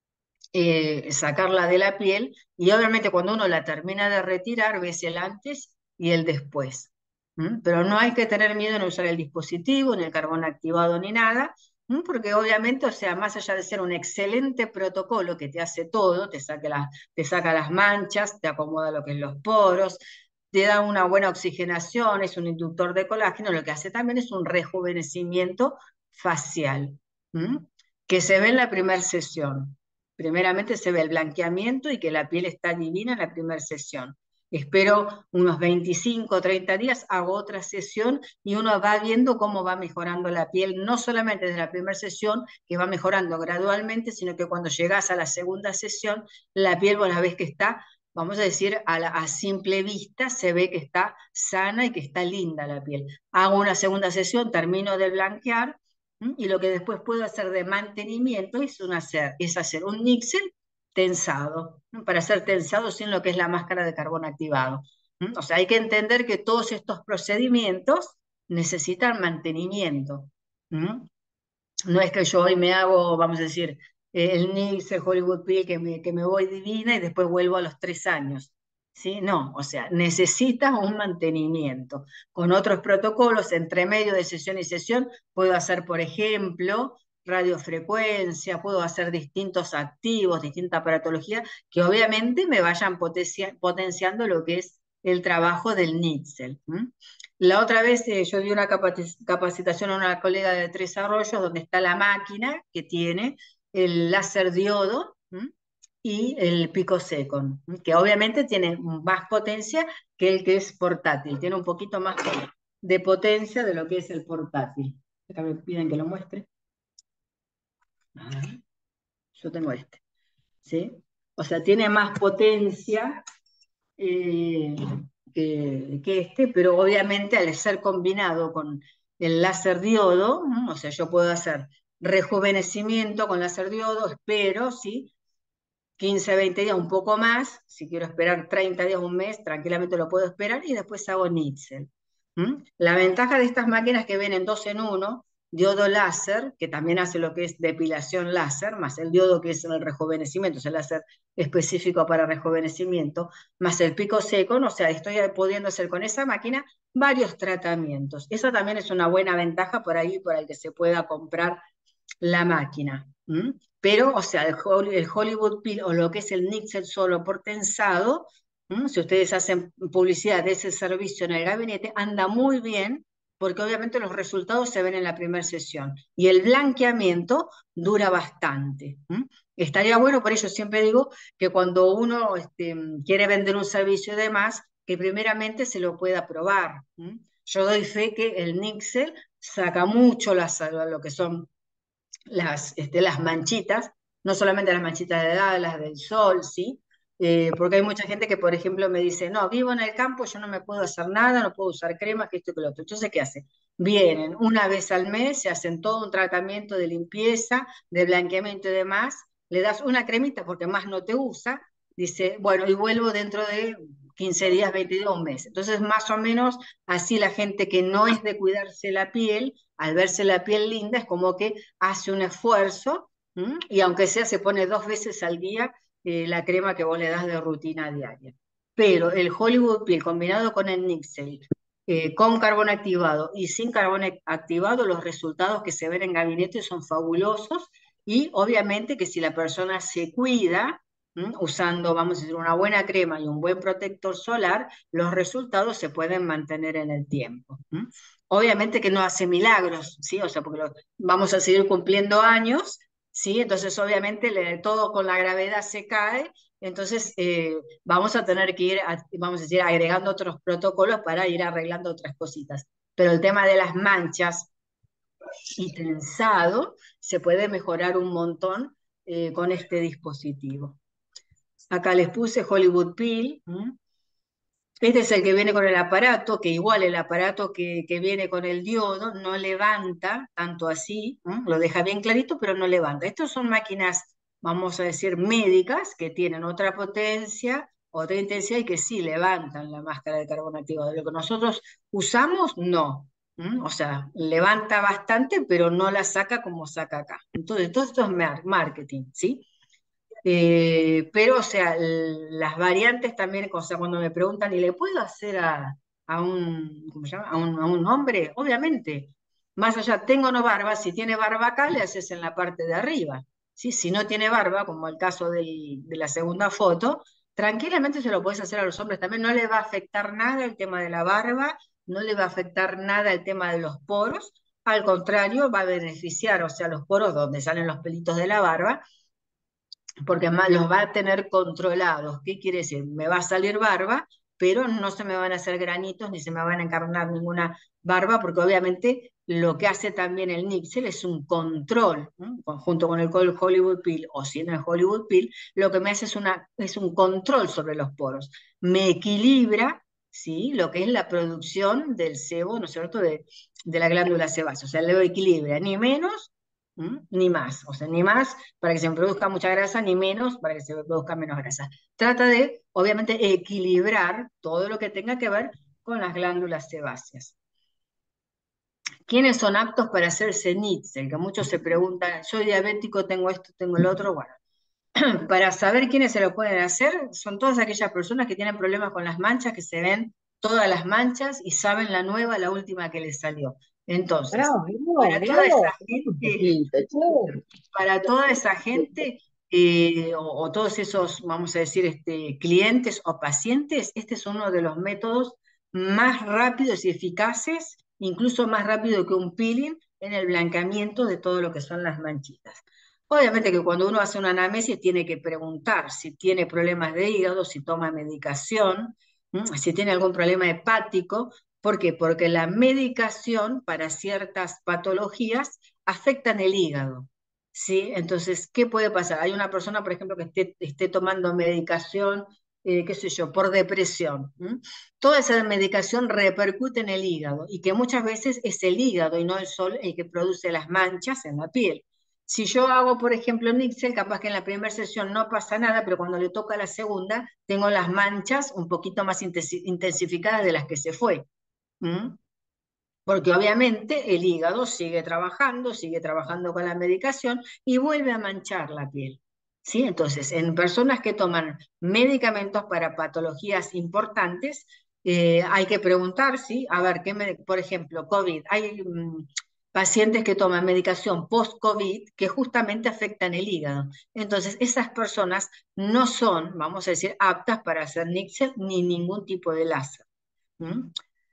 Sacarla de la piel y obviamente cuando uno la termina de retirar ves el antes y el después. Pero no hay que tener miedo en usar el dispositivo, ni el carbón activado, ni nada, porque obviamente, o sea, más allá de ser un excelente protocolo que te hace todo, te saca las manchas, te acomoda lo que es los poros, te da una buena oxigenación, es un inductor de colágeno, lo que hace también es un rejuvenecimiento facial, ¿m? Que se ve en la primera sesión. Primeramente se ve el blanqueamiento y que la piel está divina en la primera sesión. Espero unos 25 o 30 días, hago otra sesión y uno va viendo cómo va mejorando la piel, no solamente desde la primera sesión, que va mejorando gradualmente, sino que cuando llegas a la segunda sesión, la piel vos la ves que está, vamos a decir, a simple vista, se ve que está sana y que está linda la piel. Hago una segunda sesión, termino de blanquear, y lo que después puedo hacer de mantenimiento es hacer un níxel tensado, ¿no? Para hacer tensado sin lo que es la máscara de carbón activado. O sea, hay que entender que todos estos procedimientos necesitan mantenimiento. ¿Mm? No es que yo hoy me hago, vamos a decir, el NYX, el Hollywood Peel, que me voy divina y después vuelvo a los 3 años. ¿Sí? No, o sea, necesitas un mantenimiento. Con otros protocolos, entre medio de sesión y sesión, puedo hacer, por ejemplo, radiofrecuencia, puedo hacer distintos activos, distinta aparatología, que obviamente me vayan potenciando lo que es el trabajo del níxel. La otra vez yo di una capacitación a una colega de Tres Arroyos donde está la máquina que tiene el láser diodo, y el pico secon, que obviamente tiene más potencia que el que es portátil, tiene un poquito más de potencia de lo que es el portátil. Acá me piden que lo muestre. A ver, yo tengo este, ¿sí? O sea, tiene más potencia eh, que este, pero obviamente al ser combinado con el láser diodo, ¿no? O sea, yo puedo hacer rejuvenecimiento con láser diodo, espero, ¿sí? 15, 20 días, un poco más, si quiero esperar 30 días, un mes, tranquilamente lo puedo esperar y después hago níxel. La ventaja de estas máquinas que vienen dos en uno, diodo láser, que también hace lo que es depilación láser, más el diodo que es el rejuvenecimiento, es el láser específico para rejuvenecimiento, más el pico seco, o sea, estoy pudiendo hacer con esa máquina varios tratamientos. Eso también es una buena ventaja por ahí, por el que se pueda comprar la máquina. Pero, o sea, el Hollywood Peel o lo que es el níxel solo por tensado, si ustedes hacen publicidad de ese servicio en el gabinete, anda muy bien, porque obviamente los resultados se ven en la primera sesión. Y el blanqueamiento dura bastante. Estaría bueno, por ello siempre digo que cuando uno quiere vender un servicio y demás, que primeramente se lo pueda probar. Yo doy fe que el níxel saca mucho lo que son las manchitas, no solamente las manchitas de edad, las del sol, ¿sí? Porque hay mucha gente que, por ejemplo, me dice, no, vivo en el campo, yo no me puedo hacer nada, no puedo usar crema, que esto y que lo otro. Entonces, ¿qué hace? Vienen una vez al mes, se hacen todo un tratamiento de limpieza, de blanqueamiento y demás, le das una cremita porque más no te usa, dice, bueno, y vuelvo dentro de 15 días, 20 días, un mes. Entonces, más o menos, así la gente que no es de cuidarse la piel, al verse la piel linda, es como que hace un esfuerzo, y aunque sea se pone 2 veces al día la crema que vos le das de rutina diaria. Pero el Hollywood Peel combinado con el Nixel, con carbón activado y sin carbón activado, los resultados que se ven en gabinete son fabulosos y obviamente que si la persona se cuida, usando, vamos a decir, una buena crema y un buen protector solar, los resultados se pueden mantener en el tiempo. Obviamente que no hace milagros, ¿sí? O sea, porque vamos a seguir cumpliendo años, ¿sí? Entonces, obviamente, todo con la gravedad se cae, entonces vamos a tener que ir, vamos a decir, agregando otros protocolos para ir arreglando otras cositas. Pero el tema de las manchas y tensado se puede mejorar un montón con este dispositivo. Acá les puse Hollywood Peel. Este es el que viene con el aparato, que igual el aparato que viene con el diodo no levanta tanto así, lo deja bien clarito, pero no levanta. Estos son máquinas, vamos a decir, médicas, que tienen otra potencia, otra intensidad y que sí levantan la máscara de carbono activado. Lo que nosotros usamos, no. O sea, levanta bastante, pero no la saca como saca acá. Entonces, todo esto es marketing, ¿sí? Pero, o sea, las variantes también, o sea, cuando me preguntan, ¿y le puedo hacer a un, ¿cómo se llama? A un hombre? Obviamente. Más allá, tengo o no barba, si tiene barba acá, le haces en la parte de arriba. ¿Sí? Si no tiene barba, como el caso de la segunda foto, tranquilamente se lo puedes hacer a los hombres también. No le va a afectar nada el tema de la barba, no le va a afectar nada el tema de los poros. Al contrario, va a beneficiar, o sea, los poros donde salen los pelitos de la barba porque además los va a tener controlados. ¿Qué quiere decir? Me va a salir barba, pero no se me van a hacer granitos ni se me van a encarnar ninguna barba, porque obviamente lo que hace también el Nixel es un control, ¿no? Junto con el Hollywood Peel o sin el Hollywood Peel, lo que me hace es un control sobre los poros. Me equilibra, ¿sí? Lo que es la producción del sebo, ¿no es cierto?, de la glándula sebácea. O sea, lo equilibra, ni menos ni más. O sea, ni más para que se me produzca mucha grasa, ni menos para que se me produzca menos grasa. Trata de, obviamente, equilibrar todo lo que tenga que ver con las glándulas sebáceas. ¿Quiénes son aptos para hacerse Nitzel? Que muchos se preguntan, soy diabético, tengo esto, tengo el otro. Bueno, para saber quiénes se lo pueden hacer, son todas aquellas personas que tienen problemas con las manchas, que se ven todas las manchas y saben la nueva, la última que les salió. Entonces, Bravo, para toda esa bravo, un gente poquito, che. para toda esa gente o todos esos, vamos a decir, clientes o pacientes, este es uno de los métodos más rápidos y eficaces, incluso más rápido que un peeling en el blanqueamiento de todo lo que son las manchitas. Obviamente que cuando uno hace una anamnesis tiene que preguntar si tiene problemas de hígado, si toma medicación, si tiene algún problema hepático. ¿Por qué? Porque la medicación para ciertas patologías afectan el hígado. ¿Sí? Entonces, ¿qué puede pasar? Hay una persona, por ejemplo, que esté tomando medicación, qué sé yo, por depresión. Toda esa medicación repercute en el hígado y que muchas veces es el hígado y no el sol el que produce las manchas en la piel. Si yo hago, por ejemplo, Nixel, capaz que en la primera sesión no pasa nada, pero cuando le toca la segunda, tengo las manchas un poquito más intensificadas de las que se fue. ¿Mm? Porque obviamente el hígado sigue trabajando con la medicación y vuelve a manchar la piel. ¿Sí? Entonces, en personas que toman medicamentos para patologías importantes, hay que preguntar, ¿sí? A ver, por ejemplo, COVID, hay pacientes que toman medicación post-COVID que justamente afectan el hígado. Entonces, esas personas no son, vamos a decir, aptas para hacer Nixel ni ningún tipo de láser. ¿Mm?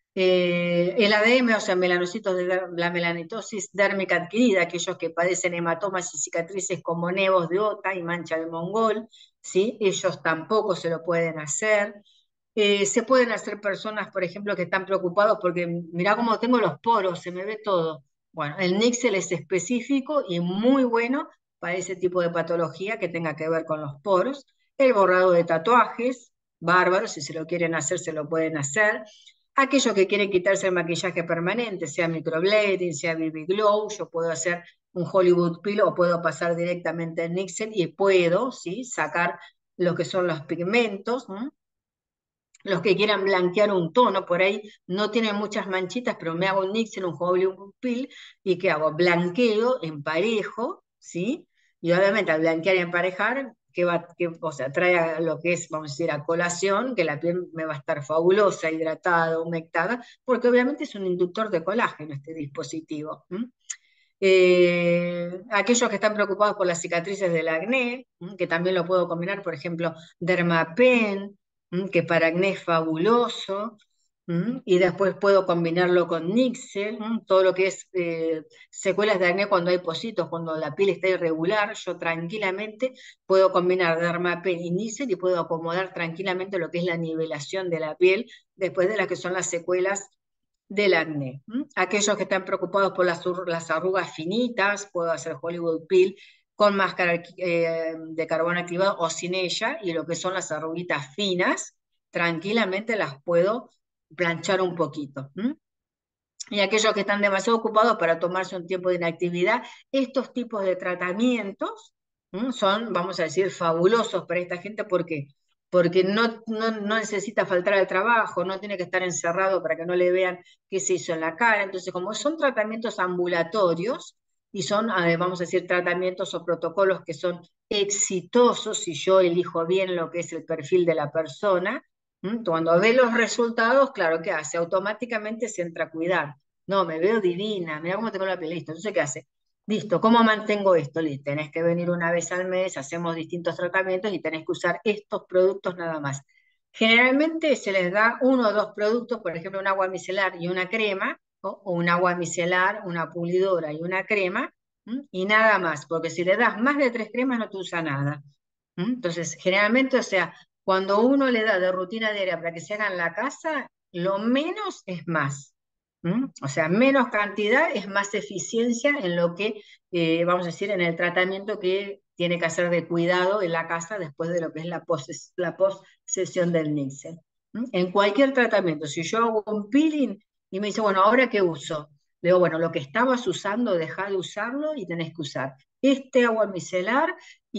El ADM, o sea, melanocitos la melanitosis dérmica adquirida, aquellos que padecen hematomas y cicatrices como nevos de Ota y mancha de mongol, ¿sí? Ellos tampoco se lo pueden hacer. Se pueden hacer personas, por ejemplo, que están preocupados porque mirá cómo tengo los poros, se me ve todo. Bueno, el Nixel es específico y muy bueno para ese tipo de patología que tenga que ver con los poros. El borrado de tatuajes, bárbaro, si se lo quieren hacer, se lo pueden hacer. Aquellos que quieren quitarse el maquillaje permanente, sea microblading, sea BB Glow, yo puedo hacer un Hollywood Peel o puedo pasar directamente al Nixel y puedo, ¿sí?, sacar lo que son los pigmentos. Los que quieran blanquear un tono, por ahí no tienen muchas manchitas, pero me hago un Nixel, un Hollywood Peel, y ¿qué hago? Blanqueo, emparejo, ¿sí? Y obviamente al blanquear y emparejar, o sea, trae a lo que es, vamos a decir, a colación, que la piel me va a estar fabulosa, hidratada, humectada, porque obviamente es un inductor de colágeno este dispositivo. Aquellos que están preocupados por las cicatrices del acné, que también lo puedo combinar, por ejemplo, Dermapen, que para acné es fabuloso, y después puedo combinarlo con Nixel, todo lo que es secuelas de acné cuando hay positos, cuando la piel está irregular, yo tranquilamente puedo combinar Dermapen y Nixel y puedo acomodar tranquilamente lo que es la nivelación de la piel después de las que son las secuelas del acné. Aquellos que están preocupados por las arrugas finitas, puedo hacer Hollywood Peel con máscara de carbono activado o sin ella, y lo que son las arruguitas finas, tranquilamente las puedo planchar un poquito. Y aquellos que están demasiado ocupados para tomarse un tiempo de inactividad, estos tipos de tratamientos son, vamos a decir, fabulosos para esta gente. ¿Por qué? porque no necesita faltar al trabajo, no tiene que estar encerrado para que no le vean qué se hizo en la cara. Entonces, como son tratamientos ambulatorios y son, vamos a decir, tratamientos o protocolos que son exitosos, si yo elijo bien lo que es el perfil de la persona, cuando ve los resultados, claro, ¿qué hace? Automáticamente se entra a cuidar. No, me veo divina, mira cómo tengo la piel lista. Entonces, ¿qué hace? Listo, ¿cómo mantengo esto? Listo, tenés que venir una vez al mes, hacemos distintos tratamientos y tenés que usar estos productos nada más. Generalmente se les da uno o dos productos, por ejemplo, un agua micelar y una crema, o un agua micelar, una pulidora y una crema, y nada más, porque si le das más de tres cremas no te usa nada. Entonces, generalmente, o sea, cuando uno le da de rutina diaria para que se haga en la casa, lo menos es más. O sea, menos cantidad es más eficiencia en lo que, vamos a decir, en el tratamiento que tiene que hacer de cuidado en la casa después de lo que es la post-sesión del Nielsen. En cualquier tratamiento, si yo hago un peeling y me dice, bueno, ¿ahora qué uso? Le digo, bueno, lo que estabas usando, deja de usarlo y tenés que usar este agua micelar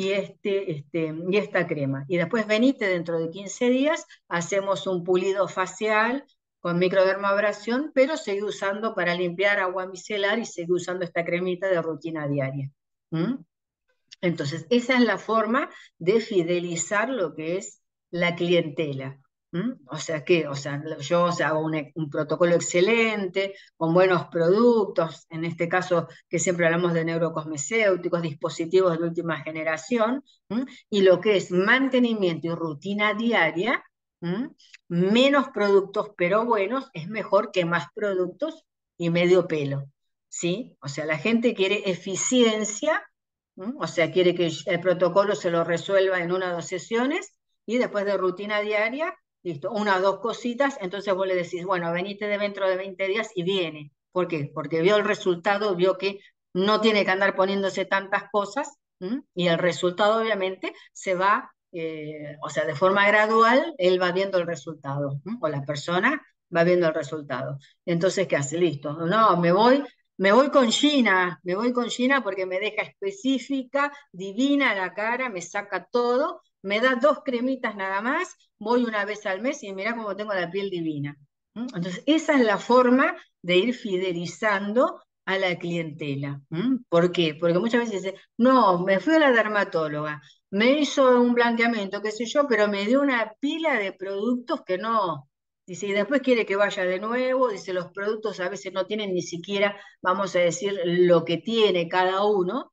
y esta crema. Y después venite dentro de 15 días, hacemos un pulido facial con microdermabrasión, pero seguí usando para limpiar agua micelar y seguí usando esta cremita de rutina diaria. ¿Mm? Entonces, esa es la forma de fidelizar lo que es la clientela. O sea, que, o sea, yo, o sea, hago un protocolo excelente, con buenos productos, en este caso que siempre hablamos de neurocosmecéuticos, dispositivos de última generación, y lo que es mantenimiento y rutina diaria, ¿m? Menos productos pero buenos, es mejor que más productos y medio pelo, ¿sí? O sea, la gente quiere eficiencia. O sea, quiere que el protocolo se lo resuelva en una o dos sesiones y después de rutina diaria, listo, una o dos cositas, entonces vos le decís, bueno, venite de dentro de 20 días y viene. ¿Por qué? Porque vio el resultado, vio que no tiene que andar poniéndose tantas cosas, y el resultado obviamente se va, o sea, de forma gradual, él va viendo el resultado, o la persona va viendo el resultado. Entonces, ¿qué hace? Listo, no, me voy con Gina, me voy con Gina porque me deja específica, divina la cara, me saca todo, me da dos cremitas nada más, voy una vez al mes y mirá cómo tengo la piel divina. Entonces, esa es la forma de ir fidelizando a la clientela. ¿Por qué? Porque muchas veces dice, no, me fui a la dermatóloga, me hizo un blanqueamiento, qué sé yo, pero me dio una pila de productos que no. Dice, y después quiere que vaya de nuevo, dice, los productos a veces no tienen ni siquiera, vamos a decir, lo que tiene cada uno.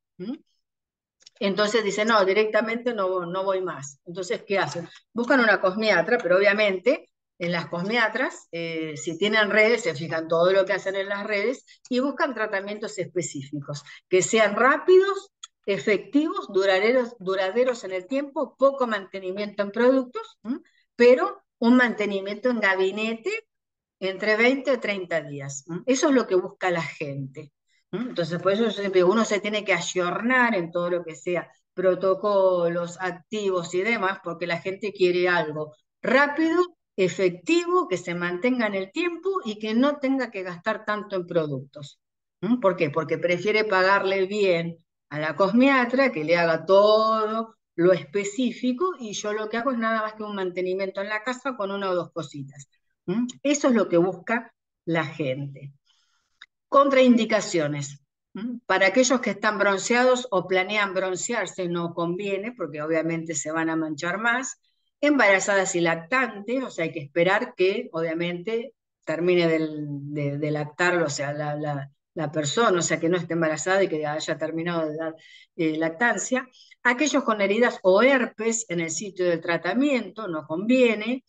Entonces dice, no, directamente no voy más. Entonces, ¿qué hacen? Buscan una cosmiatra, pero obviamente en las cosmiatras, si tienen redes, se fijan todo lo que hacen en las redes y buscan tratamientos específicos, que sean rápidos, efectivos, duraderos en el tiempo, poco mantenimiento en productos, pero un mantenimiento en gabinete entre 20 o 30 días. Eso es lo que busca la gente. Entonces, por eso yo siempre digo, uno se tiene que ayornar en todo lo que sea protocolos, activos y demás, porque la gente quiere algo rápido, efectivo, que se mantenga en el tiempo y que no tenga que gastar tanto en productos. ¿Por qué? Porque prefiere pagarle bien a la cosmiatra, que le haga todo lo específico, y yo lo que hago es nada más que un mantenimiento en la casa con una o dos cositas. Eso es lo que busca la gente. Contraindicaciones. Para aquellos que están bronceados o planean broncearse no conviene porque obviamente se van a manchar más. Embarazadas y lactantes, o sea, hay que esperar que obviamente termine de lactarlo, o sea, la persona, o sea, que no esté embarazada y que haya terminado de dar lactancia. Aquellos con heridas o herpes en el sitio del tratamiento no conviene,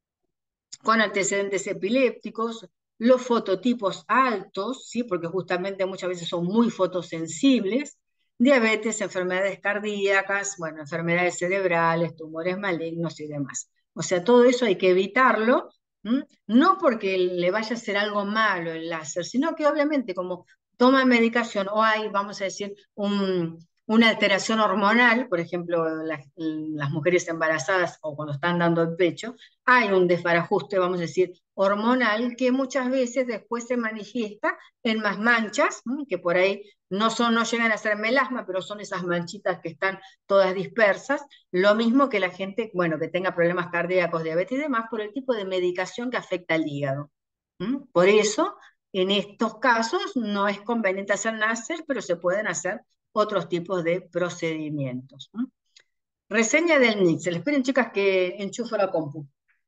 con antecedentes epilépticos, los fototipos altos, ¿sí? Porque justamente muchas veces son muy fotosensibles, diabetes, enfermedades cardíacas, bueno, enfermedades cerebrales, tumores malignos y demás. O sea, todo eso hay que evitarlo, no porque le vaya a hacer algo malo el láser, sino que obviamente como toman medicación o hay, vamos a decir, una alteración hormonal, por ejemplo, las mujeres embarazadas o cuando están dando el pecho, hay un desbarajuste, vamos a decir, hormonal que muchas veces después se manifiesta en más manchas, que por ahí no llegan a ser melasma, pero son esas manchitas que están todas dispersas. Lo mismo que la gente, bueno, que tenga problemas cardíacos, diabetes y demás, por el tipo de medicación que afecta al hígado. Por eso, en estos casos no es conveniente hacer láser, pero se pueden hacer otros tipos de procedimientos. Reseña del Nixel. Esperen, chicas, que enchufo la compu.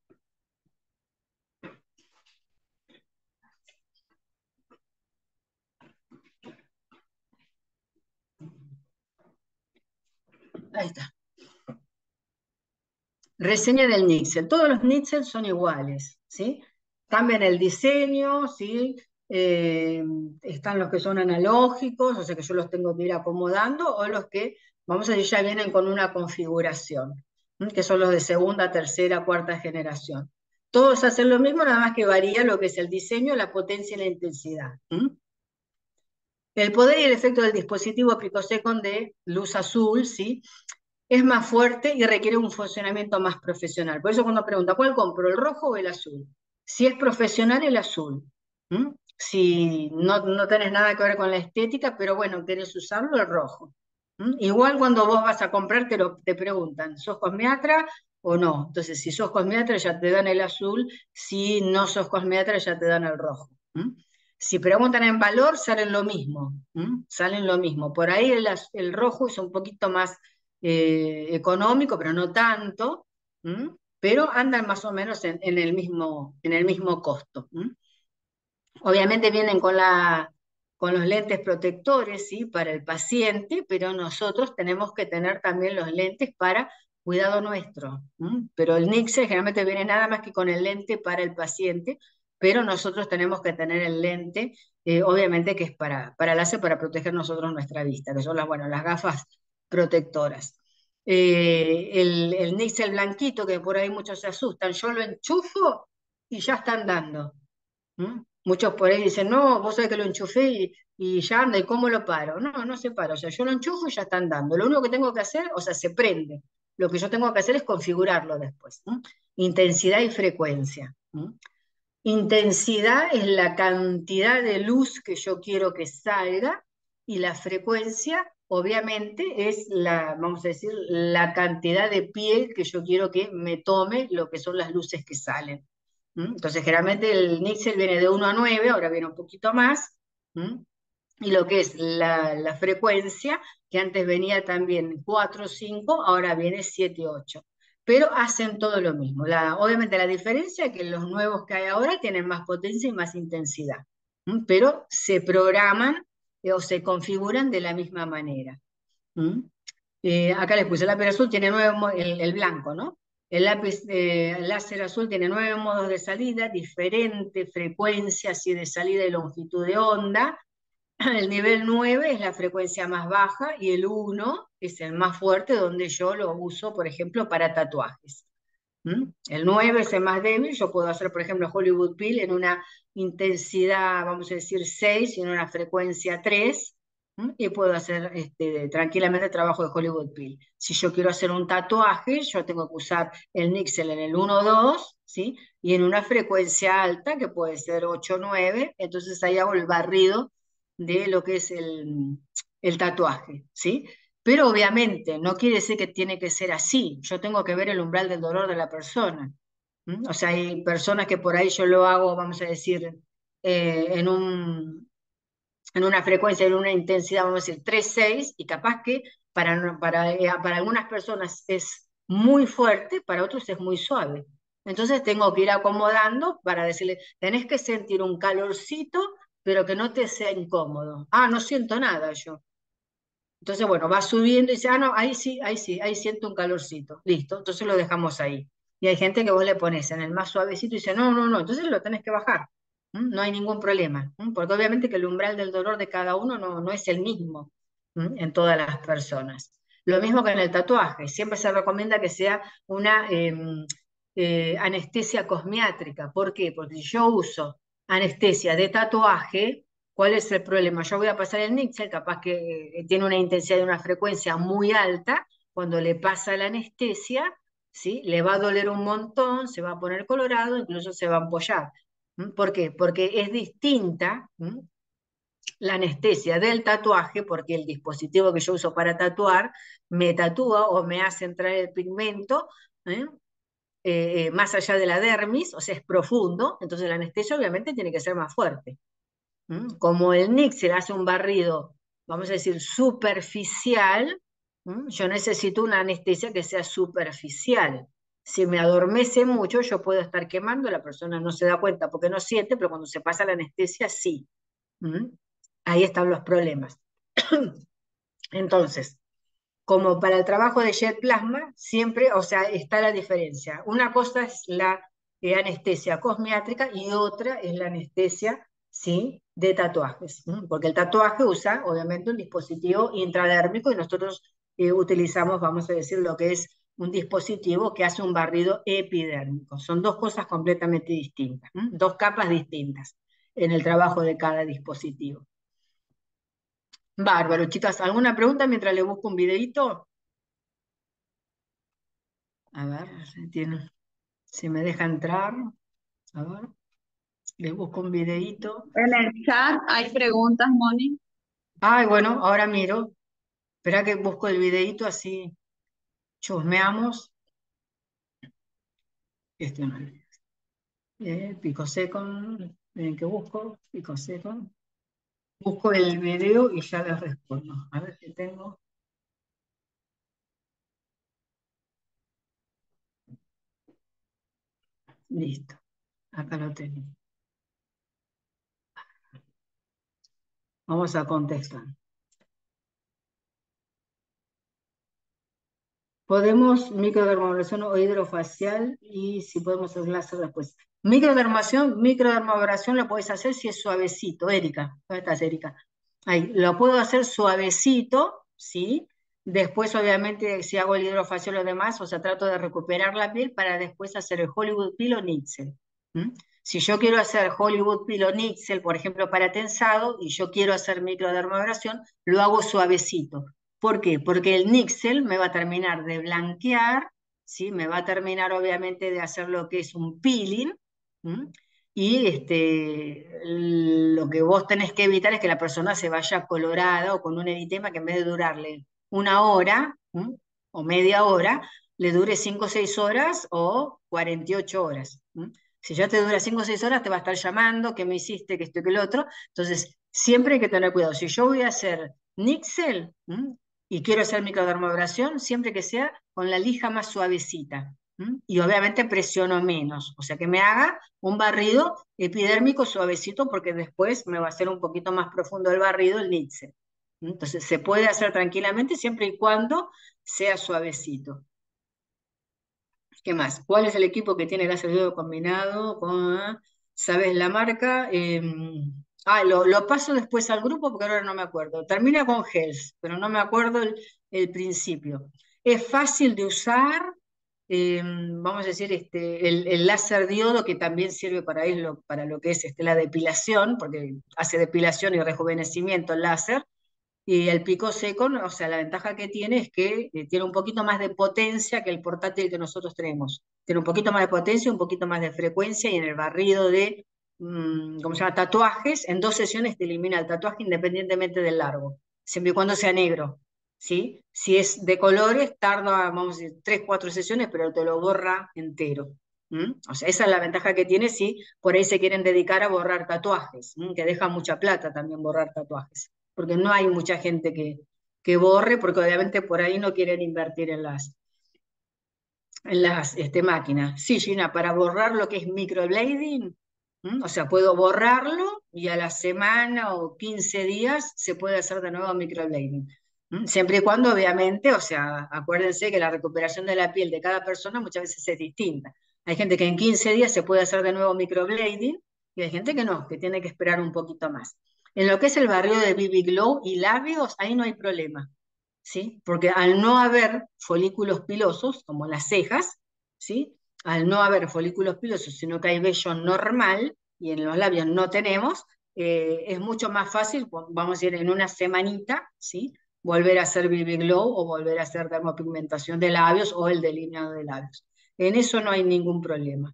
Ahí está. Reseña del Nixel. Todos los Nixel son iguales, ¿sí? Cambian el diseño, ¿sí? Están los que son analógicos, o sea que yo los tengo que ir acomodando, o los que, vamos a decir, ya vienen con una configuración, que son los de segunda, tercera, cuarta generación. Todos hacen lo mismo, nada más que varía lo que es el diseño, la potencia y la intensidad. El poder y el efecto del dispositivo Picosecond de luz azul, ¿sí? Es más fuerte y requiere un funcionamiento más profesional. Por eso cuando pregunta, ¿cuál compro, el rojo o el azul? Si es profesional, el azul. Si no tenés nada que ver con la estética, pero bueno, querés usarlo, el rojo. Igual cuando vos vas a comprar, te preguntan, ¿sos cosmiatra o no? Entonces, si sos cosmiatra ya te dan el azul, si no sos cosmiatra ya te dan el rojo. Si preguntan en valor, salen lo mismo. Salen lo mismo. Por ahí el rojo es un poquito más económico, pero no tanto, pero andan más o menos en el mismo costo. Obviamente vienen con los lentes protectores, ¿sí? Para el paciente, pero nosotros tenemos que tener también los lentes para cuidado nuestro. Pero el Nixel generalmente viene nada más que con el lente para el paciente, pero nosotros tenemos que tener el lente, obviamente que es para láser, para proteger nosotros nuestra vista, que son bueno, las gafas protectoras. El Nixel blanquito, que por ahí muchos se asustan, yo lo enchufo y ya están dando. Muchos por ahí dicen, no, vos sabés que lo enchufé y ya anda, ¿y cómo lo paro? No, no se para, o sea, yo lo enchufo y ya está andando. Lo único que tengo que hacer, o sea, se prende. Lo que yo tengo que hacer es configurarlo después. Intensidad y frecuencia. Intensidad es la cantidad de luz que yo quiero que salga y la frecuencia, obviamente, es vamos a decir, la cantidad de piel que yo quiero que me tome lo que son las luces que salen. Entonces, generalmente el Nixel viene de 1 a 9, ahora viene un poquito más. Y lo que es la frecuencia, que antes venía también 4 o 5, ahora viene 7 8. Pero hacen todo lo mismo. Obviamente la diferencia es que los nuevos que hay ahora tienen más potencia y más intensidad, pero se programan o se configuran de la misma manera. Acá les puse el lápiz azul, tiene el blanco, ¿no? El lápiz el láser azul tiene 9 modos de salida, diferentes frecuencias y de salida y longitud de onda. El nivel 9 es la frecuencia más baja y el 1 es el más fuerte, donde yo lo uso, por ejemplo, para tatuajes. El 9 es el más débil, yo puedo hacer, por ejemplo, Hollywood Peel en una intensidad, vamos a decir, 6 y en una frecuencia 3, y puedo hacer tranquilamente trabajo de Hollywood Peel. Si yo quiero hacer un tatuaje, yo tengo que usar el Nixel en el 1 2, ¿sí? Y en una frecuencia alta, que puede ser 8 9, entonces ahí hago el barrido de lo que es el tatuaje, ¿sí? Pero obviamente no quiere decir que tiene que ser así. Yo tengo que ver el umbral del dolor de la persona. O sea, hay personas que por ahí yo lo hago, vamos a decir, en en una frecuencia, en una intensidad, vamos a decir, 3 6, y capaz que para algunas personas es muy fuerte, para otros es muy suave. Entonces tengo que ir acomodando para decirle, tenés que sentir un calorcito, pero que no te sea incómodo. Ah, no siento nada yo. Entonces, bueno, va subiendo y dice, ah, no, ahí siento un calorcito. Listo, entonces lo dejamos ahí. Y hay gente que vos le pones en el más suavecito y dice, no, no, no, entonces lo tenés que bajar. No hay ningún problema. Porque obviamente que el umbral del dolor de cada uno no es el mismo en todas las personas. Lo mismo que en el tatuaje. Siempre se recomienda que sea una anestesia cosmiátrica. ¿Por qué? Porque si yo uso anestesia de tatuaje, ¿Cuál es el problema? Yo voy a pasar el níxel, capaz que tiene una intensidad y una frecuencia muy alta, cuando le pasa la anestesia, ¿sí? Le va a doler un montón, se va a poner colorado, incluso se va a ampollar. ¿Por qué? Porque es distinta la anestesia del tatuaje, porque el dispositivo que yo uso para tatuar me tatúa o me hace entrar el pigmento, ¿eh? Más allá de la dermis, o sea, es profundo, entonces la anestesia obviamente tiene que ser más fuerte. Como el níxel hace un barrido, vamos a decir, superficial, yo necesito una anestesia que sea superficial. Si me adormece mucho, yo puedo estar quemando, la persona no se da cuenta porque no siente, pero cuando se pasa la anestesia, sí. ¿Mm? Ahí están los problemas. Entonces, como para el trabajo de jet plasma, siempre, o sea, está la diferencia. Una cosa es la anestesia cosmiátrica y otra es la anestesia, ¿sí? De tatuajes, porque el tatuaje usa, obviamente, un dispositivo intradérmico y nosotros utilizamos, vamos a decir, lo que es un dispositivo que hace un barrido epidérmico. Son dos cosas completamente distintas, dos capas distintas en el trabajo de cada dispositivo. Bárbaro, chicas, ¿alguna pregunta mientras le busco un videito? A ver, si me deja entrar. A ver, le busco un videito. En el chat hay preguntas, Moni. Ay, bueno, ahora miro. Espera que busco el videito así chusmeamos. Este no es. Pico seco. Miren que busco. Pico seco. Busco el video y ya les respondo. A ver si tengo. Listo. Acá lo tengo. Vamos a contestar. Podemos microdermabrasión o hidrofacial y si podemos hacer láser después. Microdermabrasión lo podés hacer si es suavecito, Erika. ¿Dónde estás, Erika? Ahí, lo puedo hacer suavecito, ¿sí? Después, obviamente, si hago el hidrofacial o demás, o sea, trato de recuperar la piel para después hacer el Hollywood Peel o Nixel. Si yo quiero hacer Hollywood Peel o Nixel, por ejemplo, para tensado, y yo quiero hacer microdermabrasión, lo hago suavecito. ¿Por qué? Porque el níxel me va a terminar de blanquear, ¿sí? Me va a terminar obviamente de hacer lo que es un peeling, ¿m? Y lo que vos tenés que evitar es que la persona se vaya colorada o con un eritema que en vez de durarle una hora, o media hora, le dure 5 o 6 horas o 48 horas. Si ya te dura 5 o 6 horas, te va a estar llamando, ¿qué me hiciste? Que esto, que lo otro. Entonces, siempre hay que tener cuidado. Si yo voy a hacer níxel, y quiero hacer microdermabrasión, siempre que sea con la lija más suavecita. Y obviamente presiono menos, o sea que me haga un barrido epidérmico suavecito porque después me va a hacer un poquito más profundo el barrido, el níxel. Entonces se puede hacer tranquilamente siempre y cuando sea suavecito. ¿Qué más? ¿Cuál es el equipo que tiene láser diodo combinado con, sabes la marca? Lo paso después al grupo porque ahora no me acuerdo. Termina con Health, pero no me acuerdo el principio. Es fácil de usar, vamos a decir, el láser diodo que también sirve para lo que es la depilación, porque hace depilación y rejuvenecimiento el láser. Y el pico seco, o sea, la ventaja que tiene es que tiene un poquito más de potencia que el portátil que nosotros tenemos. Tiene un poquito más de potencia, un poquito más de frecuencia y en el barrido de, ¿cómo se llama? Tatuajes, en 2 sesiones te elimina el tatuaje independientemente del largo, siempre y cuando sea negro. ¿Sí? Si es de colores, tarda, vamos a decir, 3, 4 sesiones, pero te lo borra entero. O sea, esa es la ventaja que tiene si por ahí se quieren dedicar a borrar tatuajes, que deja mucha plata también borrar tatuajes porque no hay mucha gente que borre, porque obviamente por ahí no quieren invertir en las máquinas. Sí, Gina, para borrar lo que es microblading, o sea, puedo borrarlo y a la semana o 15 días se puede hacer de nuevo microblading. Siempre y cuando, obviamente, o sea, acuérdense que la recuperación de la piel de cada persona muchas veces es distinta. Hay gente que en 15 días se puede hacer de nuevo microblading y hay gente que no, que tiene que esperar un poquito más. En lo que es el barrio de BB Glow y labios, ahí no hay problema. ¿Sí? Porque al no haber folículos pilosos, como las cejas, ¿sí? Al no haber folículos pilosos, sino que hay vello normal, y en los labios no tenemos, es mucho más fácil, vamos a decir, en una semanita, ¿sí? Volver a hacer BB Glow o volver a hacer dermopigmentación de labios o el delineado de labios. En eso no hay ningún problema.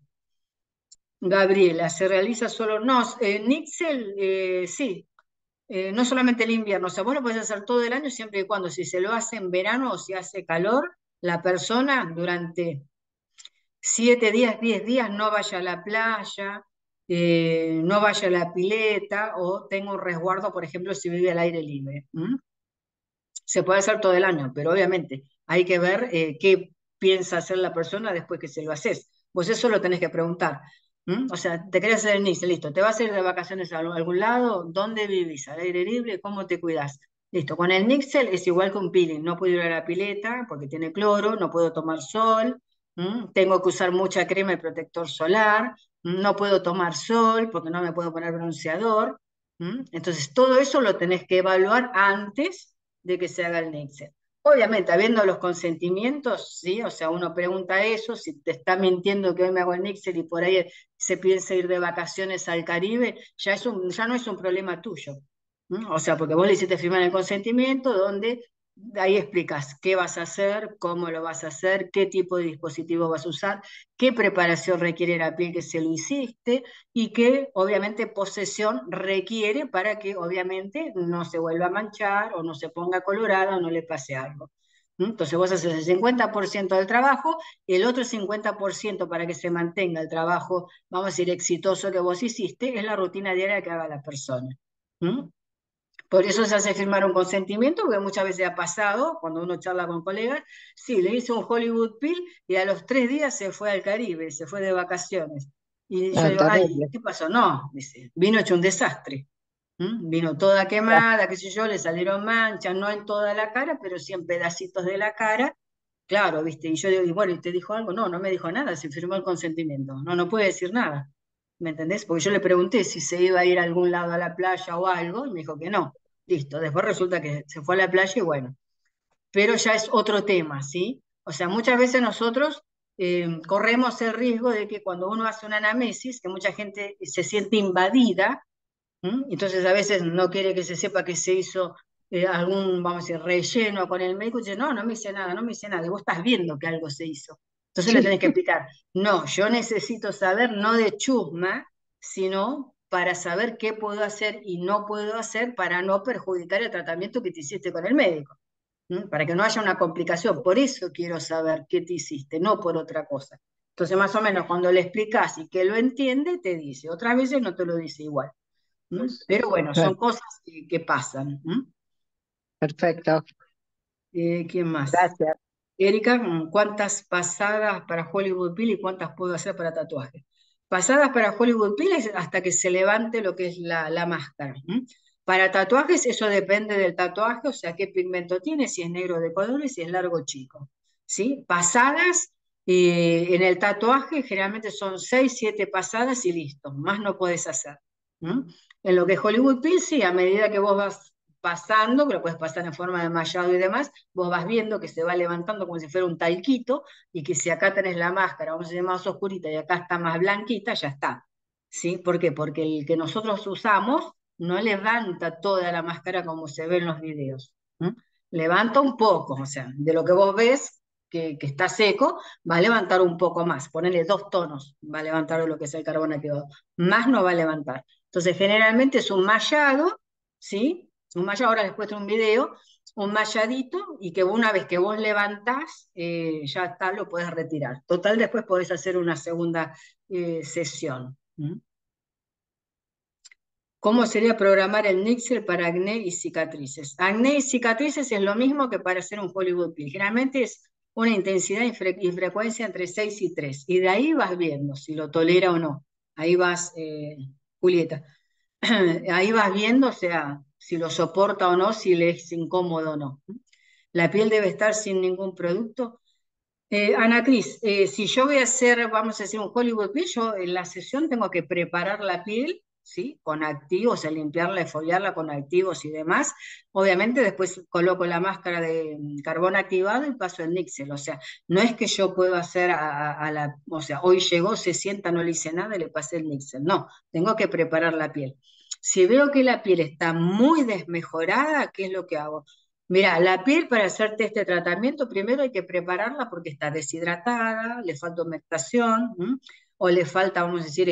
Gabriela, ¿se realiza solo? No, Nixel, sí, no solamente el invierno, o sea, vos lo podés hacer todo el año siempre y cuando, si se lo hace en verano o si hace calor, la persona durante 7 días, 10 días no vaya a la playa, no vaya a la pileta o tenga un resguardo, por ejemplo, si vive al aire libre. ¿M? Se puede hacer todo el año, pero obviamente hay que ver qué piensa hacer la persona después que se lo haces. Vos eso lo tenés que preguntar. ¿M? O sea, te querés hacer el NICE, listo. ¿Te vas a ir de vacaciones a algún lado? ¿Dónde vivís? ¿Al aire libre? ¿Cómo te cuidás? Listo. Con el Nixel es igual que un peeling. No puedo ir a la pileta porque tiene cloro, no puedo tomar sol, tengo que usar mucha crema y protector solar, no puedo tomar sol porque no me puedo poner bronceador. Entonces, todo eso lo tenés que evaluar antes de que se haga el Nixel. Obviamente, habiendo los consentimientos, ¿sí? O sea, uno pregunta eso, si te está mintiendo que hoy me hago el Nixel y por ahí se piensa ir de vacaciones al Caribe, ya no es un problema tuyo. O sea, porque vos le hiciste firmar el consentimiento donde ahí explicas qué vas a hacer, cómo lo vas a hacer, qué tipo de dispositivo vas a usar, qué preparación requiere la piel que se lo hiciste y qué, obviamente, posesión requiere para que, obviamente, no se vuelva a manchar o no se ponga colorada o no le pase algo. Entonces vos haces el 50% del trabajo y el otro 50% para que se mantenga el trabajo, vamos a decir, exitoso que vos hiciste, es la rutina diaria que haga la persona. ¿Mm? Por eso se hace firmar un consentimiento, porque muchas veces ha pasado, cuando uno charla con colegas, sí, le hizo un Hollywood Peel y a los 3 días se fue al Caribe, se fue de vacaciones. Y yo Ah, digo, ay, terrible. ¿qué pasó? No, dice, vino hecho un desastre. Vino toda quemada, qué sé yo, le salieron manchas, no en toda la cara, pero sí en pedacitos de la cara. Claro, ¿viste? Y yo digo, y bueno, ¿y te dijo algo? No, no me dijo nada, se firmó el consentimiento. No, no puede decir nada. ¿Me entendés? Porque yo le pregunté si se iba a ir a algún lado a la playa o algo, y me dijo que no. Listo, después resulta que se fue a la playa y bueno, pero ya es otro tema, ¿sí? O sea, muchas veces nosotros corremos el riesgo de que cuando uno hace una anamnesis, que mucha gente se siente invadida. Entonces a veces no quiere que se sepa que se hizo algún, vamos a decir, relleno con el médico, y dice, no, no me hice nada, no me hice nada, y vos estás viendo que algo se hizo. Entonces le tenés que Sí, explicar, no, yo necesito saber, no de chusma, sino para saber qué puedo hacer y no puedo hacer para no perjudicar el tratamiento que te hiciste con el médico. Para que no haya una complicación. Por eso quiero saber qué te hiciste, no por otra cosa. Entonces, más o menos, cuando le explicas y que lo entiende, te dice. Otras veces no te lo dice igual. Pero bueno, son per- cosas que pasan. perfecto. ¿Quién más? Gracias. Erika, ¿cuántas pasadas para Hollywood Peel y cuántas puedo hacer para tatuaje? Pasadas para Hollywood Peel es hasta que se levante lo que es la máscara. Para tatuajes, eso depende del tatuaje, o sea, qué pigmento tiene, si es negro de colores, si es largo o chico. ¿Sí? Pasadas, en el tatuaje generalmente son 6, 7 pasadas y listo, más no puedes hacer. En lo que es Hollywood Peel, sí, a medida que vos vas pasando, que lo puedes pasar en forma de mallado y demás, vos vas viendo que se va levantando como si fuera un talquito, y que si acá tenés la máscara, vamos a decir más oscurita, y acá está más blanquita, ya está. ¿Sí? ¿Por qué? Porque el que nosotros usamos no levanta toda la máscara como se ve en los videos. Levanta un poco, o sea, de lo que vos ves que está seco, va a levantar un poco más, ponele 2 tonos, va a levantar lo que es el carbón activado, más no va a levantar. Entonces, generalmente es un mallado, ¿sí? Un mallado, ahora les muestro un video, un malladito, y que una vez que vos levantás, ya está, lo puedes retirar. Total, después podés hacer una segunda sesión. ¿Cómo sería programar el Nixel para acné y cicatrices? Acné y cicatrices es lo mismo que para hacer un Hollywood Peel. Generalmente es una intensidad y frecuencia entre 6 y 3. Y de ahí vas viendo si lo tolera o no. Ahí vas, Julieta. Ahí vas viendo, o sea, si lo soporta o no, si le es incómodo o no. La piel debe estar sin ningún producto. Ana Cris, si yo voy a hacer, vamos a decir, un Hollywood Peel, yo en la sesión tengo que preparar la piel, ¿sí? Con activos, a limpiarla, exfoliarla con activos y demás. Obviamente después coloco la máscara de carbón activado y paso el níxel. O sea, no es que yo puedo hacer a la, o sea, hoy llegó, se sienta, no le hice nada y le pasé el níxel. No, tengo que preparar la piel. Si veo que la piel está muy desmejorada, ¿qué es lo que hago? Mira, la piel para hacerte este tratamiento, primero hay que prepararla porque está deshidratada, le falta humectación, ¿m? O le falta, vamos a decir,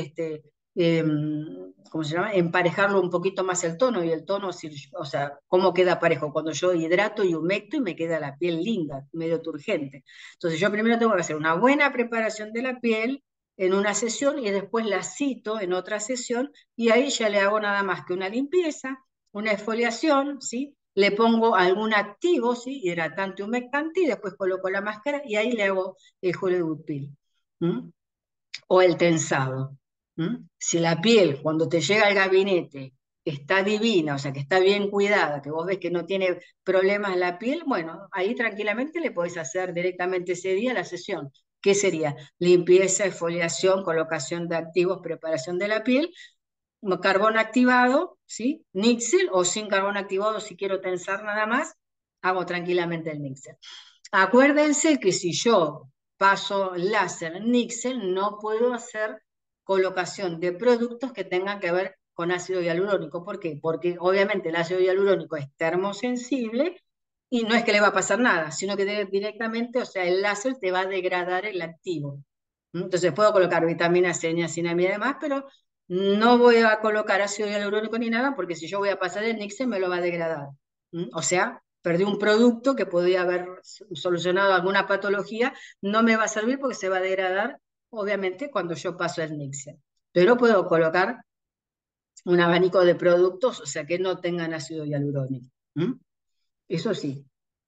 ¿cómo se llama? Emparejarlo un poquito más el tono, y el tono, o sea, ¿cómo queda parejo? Cuando yo hidrato y humecto y me queda la piel linda, medio turgente. Entonces yo primero tengo que hacer una buena preparación de la piel en una sesión y después la cito en otra sesión y ahí ya le hago nada más que una limpieza, una exfoliación, ¿sí? Le pongo algún activo, ¿sí? Hidratante, humectante, y después coloco la máscara y ahí le hago el Hollywood Peel, ¿m? O el tensado. ¿M? Si la piel, cuando te llega al gabinete, está divina, o sea, que está bien cuidada, que vos ves que no tiene problemas en la piel, bueno, ahí tranquilamente le podés hacer directamente ese día la sesión. ¿Qué sería? Limpieza, exfoliación, colocación de activos, preparación de la piel, carbón activado, ¿sí? Níxel o sin carbón activado si quiero tensar nada más, hago tranquilamente el níxel. Acuérdense que si yo paso láser níxel, no puedo hacer colocación de productos que tengan que ver con ácido hialurónico. ¿Por qué? Porque obviamente el ácido hialurónico es termosensible y no es que le va a pasar nada, sino que directamente, o sea, el láser te va a degradar el activo. Entonces puedo colocar vitamina C, niacinamida y demás, pero no voy a colocar ácido hialurónico ni nada, porque si yo voy a pasar el níxel me lo va a degradar. O sea, perdí un producto que podría haber solucionado alguna patología, no me va a servir porque se va a degradar, obviamente, cuando yo paso el níxel. Pero puedo colocar un abanico de productos, o sea, que no tengan ácido hialurónico. Eso sí.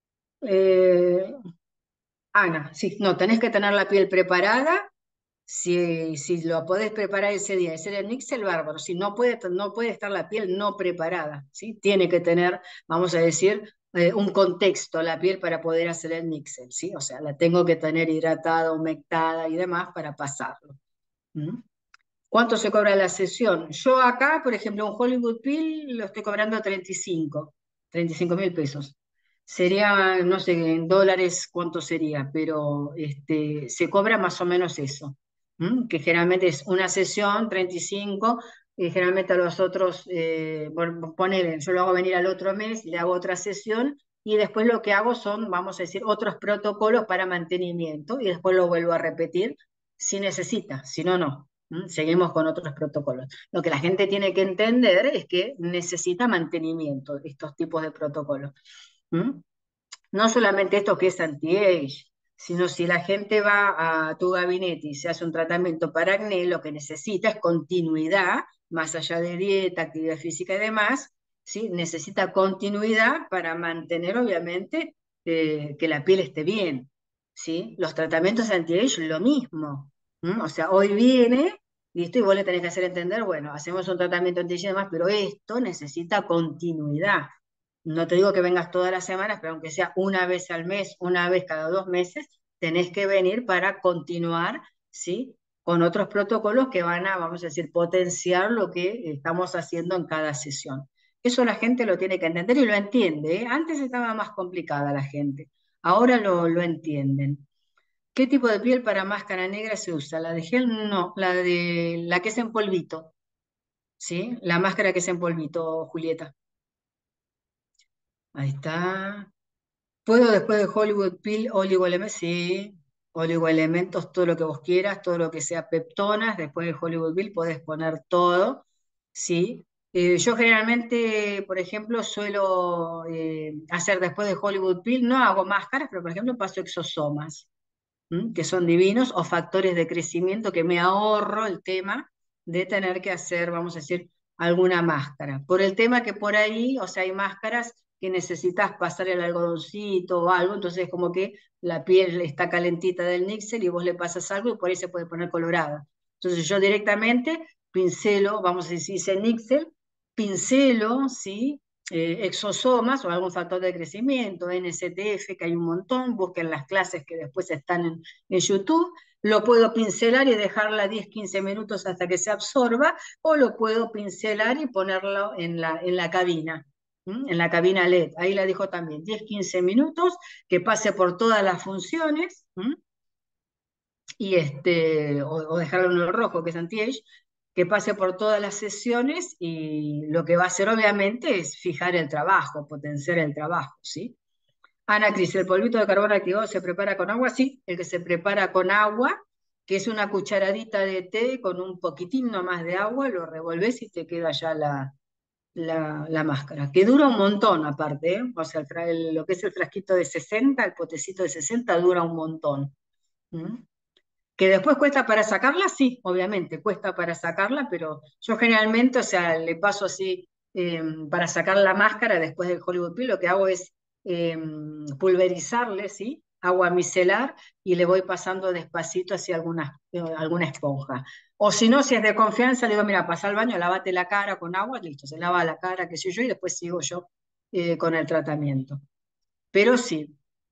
Eh, Ana, sí, no, tenés que tener la piel preparada. Si lo podés preparar ese día, ese el níxel, bárbaro. Si no puede estar la piel no preparada, ¿sí? Tiene que tener, vamos a decir, un contexto la piel para poder hacer el níxel, ¿sí? O sea, la tengo que tener hidratada, humectada y demás para pasarlo. ¿Mm? ¿Cuánto se cobra la sesión? Yo acá, por ejemplo, un Hollywood Peel lo estoy cobrando 35.000 pesos. Sería, no sé, en dólares cuánto sería, pero se cobra más o menos eso. Que generalmente es una sesión, 35, y generalmente a los otros, ponele, yo lo hago venir al otro mes, le hago otra sesión, y después lo que hago son, vamos a decir, otros protocolos para mantenimiento, y después lo vuelvo a repetir si necesita, si no, no. Seguimos con otros protocolos. Lo que la gente tiene que entender es que necesita mantenimiento estos tipos de protocolos. ¿Mm? No solamente esto que es anti-age, sino si la gente va a tu gabinete y se hace un tratamiento para acné, lo que necesita es continuidad, más allá de dieta, actividad física y demás, ¿sí? Necesita continuidad para mantener, obviamente, que la piel esté bien, ¿sí? Los tratamientos anti-age, lo mismo. O sea, hoy viene, listo, y vos le tenés que hacer entender, bueno, hacemos un tratamiento anti-age y demás, pero esto necesita continuidad. No te digo que vengas todas las semanas, pero aunque sea una vez al mes, una vez cada 2 meses, tenés que venir para continuar, ¿sí? Con otros protocolos que van a, vamos a decir, potenciar lo que estamos haciendo en cada sesión. Eso la gente lo tiene que entender y lo entiende, ¿eh? Antes estaba más complicada la gente, ahora lo entienden. ¿Qué tipo de piel para máscara negra se usa? ¿La de gel? No, la que es en polvito, ¿sí? La máscara que es en polvito, Julieta. Ahí está. ¿Puedo después de Hollywood Peel, oligoelementos? Sí, oligoelementos, todo lo que vos quieras, todo lo que sea peptonas, después de Hollywood Peel podés poner todo, ¿sí? Yo generalmente, por ejemplo, suelo hacer después de Hollywood Peel, no hago máscaras, pero por ejemplo paso exosomas, que son divinos, o factores de crecimiento que me ahorro el tema de tener que hacer, vamos a decir, alguna máscara. Por el tema que por ahí, o sea, hay máscaras que necesitas pasar el algodoncito o algo, entonces como que la piel está calentita del níxel y vos le pasas algo y por ahí se puede poner colorada. Entonces yo directamente pincelo, vamos a decir, ese níxel, pincelo, ¿sí? Exosomas o algún factor de crecimiento, NSTF, que hay un montón, busquen las clases que después están en YouTube, lo puedo pincelar y dejarla 10-15 minutos hasta que se absorba, o lo puedo pincelar y ponerlo en la cabina, en la cabina LED, ahí la dejo también, 10-15 minutos, que pase por todas las funciones, y o dejarlo en el rojo, que es anti-age, que pase por todas las sesiones y lo que va a hacer obviamente es fijar el trabajo, potenciar el trabajo, ¿sí? Ana Cris, ¿el polvito de carbono activado se prepara con agua? Sí, el que se prepara con agua, que es una cucharadita de té con un poquitín nomás de agua, lo revolves y te queda ya la máscara, que dura un montón aparte, ¿eh? O sea, lo que es el frasquito de 60, el potecito de 60 dura un montón. ¿Mm? Que después cuesta para sacarla, sí, obviamente, cuesta para sacarla, pero yo generalmente, o sea, le paso así, para sacar la máscara después del Hollywood Peel, lo que hago es pulverizarle, ¿sí? Agua micelar y le voy pasando despacito hacia alguna esponja. O si no, si es de confianza, le digo, mira, pasa al baño, lávate la cara con agua, listo, se lava la cara, qué sé yo, y después sigo yo con el tratamiento. Pero sí,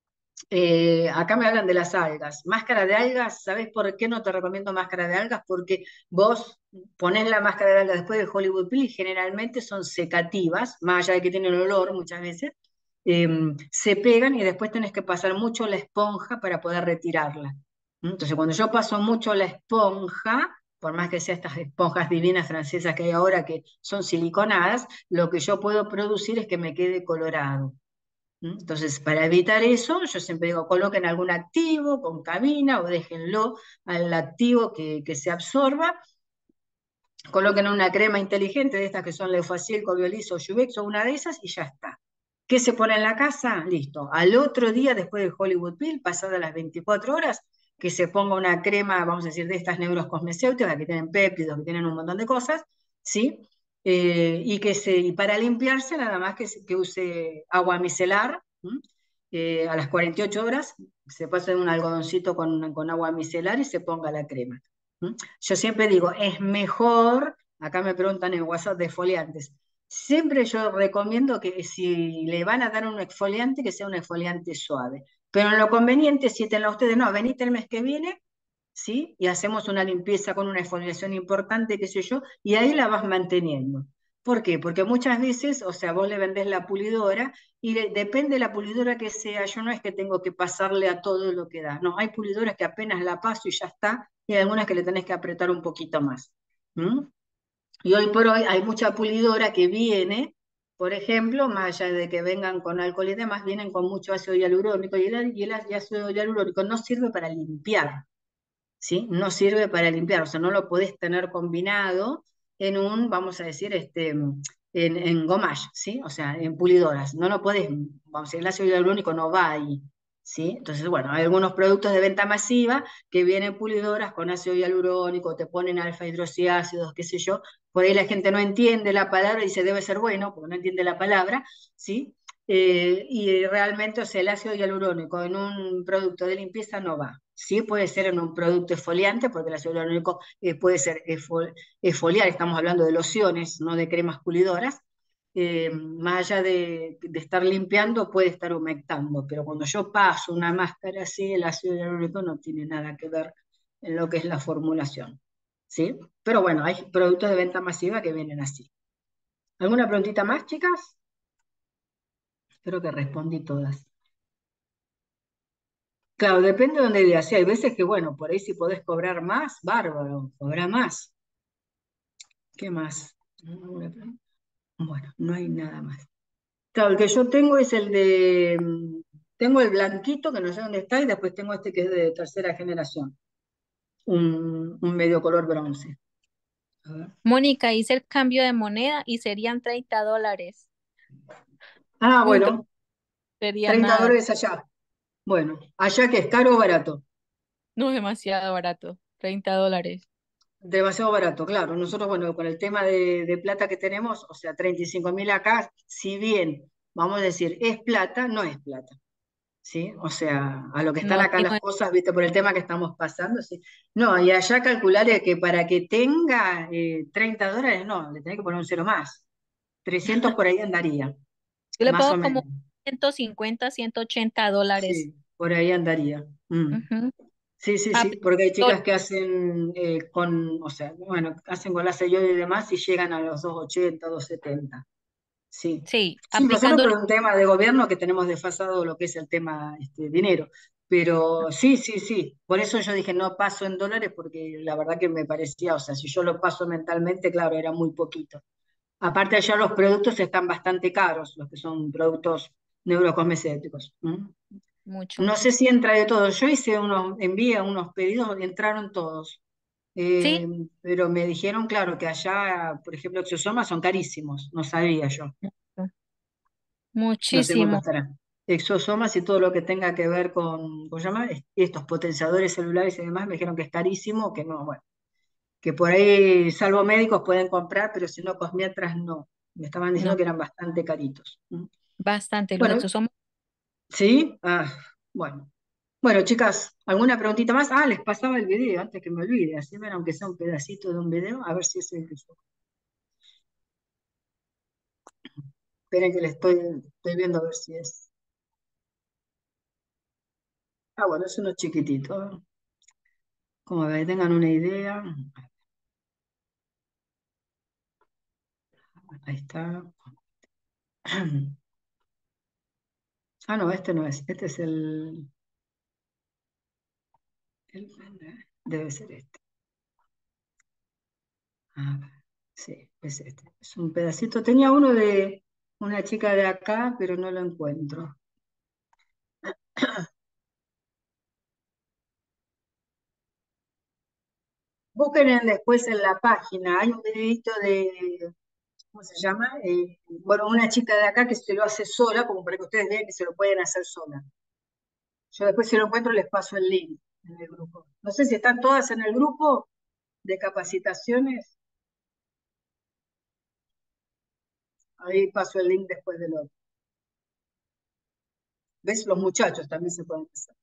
acá me hablan de las algas. Máscara de algas, ¿sabés por qué no te recomiendo máscara de algas? Porque vos ponés la máscara de algas después del Hollywood Peel y generalmente son secativas, más allá de que tienen olor muchas veces, eh, se pegan y después tenés que pasar mucho la esponja para poder retirarla. Entonces, cuando yo paso mucho la esponja, por más que sea estas esponjas divinas francesas que hay ahora que son siliconadas, lo que yo puedo producir es que me quede colorado. Entonces, para evitar eso, yo siempre digo, coloquen algún activo con cabina o déjenlo al activo que se absorba, coloquen una crema inteligente de estas que son Leufacil, Coviolis o Juvex o una de esas y ya está. ¿Qué se pone en la casa? Listo. Al otro día, después del Hollywood Peel, pasadas las 24 horas, que se ponga una crema, vamos a decir, de estas neurocosmecéuticas que tienen péptidos, que tienen un montón de cosas, ¿sí? Y para limpiarse nada más que use agua micelar, a las 48 horas se pasa en un algodoncito con agua micelar y se ponga la crema. Yo siempre digo, es mejor, acá me preguntan en WhatsApp de exfoliantes, siempre yo recomiendo que si le van a dar un exfoliante, que sea un exfoliante suave. Pero en lo conveniente, siéntenlo ustedes, no, venite el mes que viene, ¿sí? Y hacemos una limpieza con una exfoliación importante, qué sé yo, y ahí la vas manteniendo. ¿Por qué? Porque muchas veces, o sea, vos le vendés la pulidora y depende de la pulidora que sea, yo no es que tengo que pasarle a todo lo que da, no, hay pulidoras que apenas la paso y ya está, y hay algunas que le tenés que apretar un poquito más. ¿Mm? Y hoy por hoy hay mucha pulidora que viene, por ejemplo, más allá de que vengan con alcohol y demás, vienen con mucho ácido hialurónico y el ácido hialurónico no sirve para limpiar. ¿Sí? No sirve para limpiar, o sea, no lo podés tener combinado en vamos a decir, en gommage, ¿sí? O sea, en pulidoras, no lo podés, vamos a decir, el ácido hialurónico no va ahí, ¿sí? Entonces, bueno, hay algunos productos de venta masiva que vienen pulidoras con ácido hialurónico, te ponen alfa hidroxiácidos, qué sé yo, por ahí la gente no entiende la palabra y dice debe ser bueno, porque no entiende la palabra, ¿sí? Y realmente, o sea, el ácido hialurónico en un producto de limpieza no va. Sí puede ser en un producto exfoliante, porque el ácido hialurónico puede ser exfoliar, estamos hablando de lociones, no de cremas pulidoras. Más allá de estar limpiando, puede estar humectando, pero cuando yo paso una máscara así, el ácido hialurónico no tiene nada que ver en lo que es la formulación. ¿Sí? Pero bueno, hay productos de venta masiva que vienen así. ¿Alguna preguntita más, chicas? Creo que respondí todas. Claro, depende de dónde digas. Sí, hay veces que, bueno, por ahí si podés cobrar más, bárbaro, cobra más. ¿Qué más? Bueno, no hay nada más. Claro, el que yo tengo es tengo el blanquito, que no sé dónde está, y después tengo este que es de tercera generación, un medio color bronce. A ver. Mónica, hice el cambio de moneda y serían $30. Ah, Punto, bueno, sería 30 nada, dólares allá. Bueno, allá que es caro o barato. no demasiado barato, $30. Demasiado barato, claro. Nosotros, bueno, con el tema de plata que tenemos, o sea, 35.000 acá, si bien, vamos a decir, es plata, no es plata, ¿sí? O sea, a lo que están No, acá aquí las no, cosas, ¿viste? Por el tema que estamos pasando, ¿sí? No, y allá calcular que para que tenga 30 dólares, no, le tenés que poner un cero más. 300 por ahí andaría, yo le más o pongo menos. como 150, $180. Sí, por ahí andaría. Ujú. Sí, sí, sí, porque hay Aplicador. chicas que hacen o sea, bueno, hacen con la yodo y demás y llegan a los 280, 270. Sí. Sí, Sí, nosotros aplicando. por un tema de gobierno que tenemos desfasado lo que es el tema dinero. Pero sí, sí, sí. Por eso yo dije no paso en dólares, porque la verdad que me parecía, o sea, si yo lo paso mentalmente, claro, era muy poquito. Aparte allá los productos están bastante caros, los que son productos neurocosmecéticos. mucho. No sé si entra de todo. Yo hice unos, envié unos pedidos, entraron todos. Eh, Sí, pero me dijeron, claro, que allá, por ejemplo, exosomas son carísimos, no sabía yo. No sé cuánto muchísimo. estarán. Exosomas y todo lo que tenga que ver ¿cómo se llama? Estos potenciadores celulares y demás, me dijeron que es carísimo, que no, bueno, que por ahí, salvo médicos, pueden comprar, pero si no, cosmiatras no. Me estaban diciendo No, que eran bastante caritos. bastante. Los Bueno, exosomas. ¿sí? Bueno. Bueno, chicas, ¿alguna preguntita más? Les pasaba el video antes que me olvide, así ven, aunque sea un pedacito de un video, a ver si es el que yo. Esperen que le estoy viendo a ver si es. Bueno, es uno chiquitito. Como para que tengan una idea. Ahí está. No, este no es. Este es debe ser este. Ver, sí, es este. Es un pedacito. Tenía uno de una chica de acá, pero no lo encuentro. Busquen después en la página. Hay un videito de, ¿cómo se llama? Bueno, una chica de acá que se lo hace sola, como para que ustedes vean que se lo pueden hacer sola. Yo después si lo encuentro les paso el link en el grupo. No sé si están todas en el grupo de capacitaciones. Ahí paso el link después del otro. ¿Ves? Los muchachos también se pueden hacer.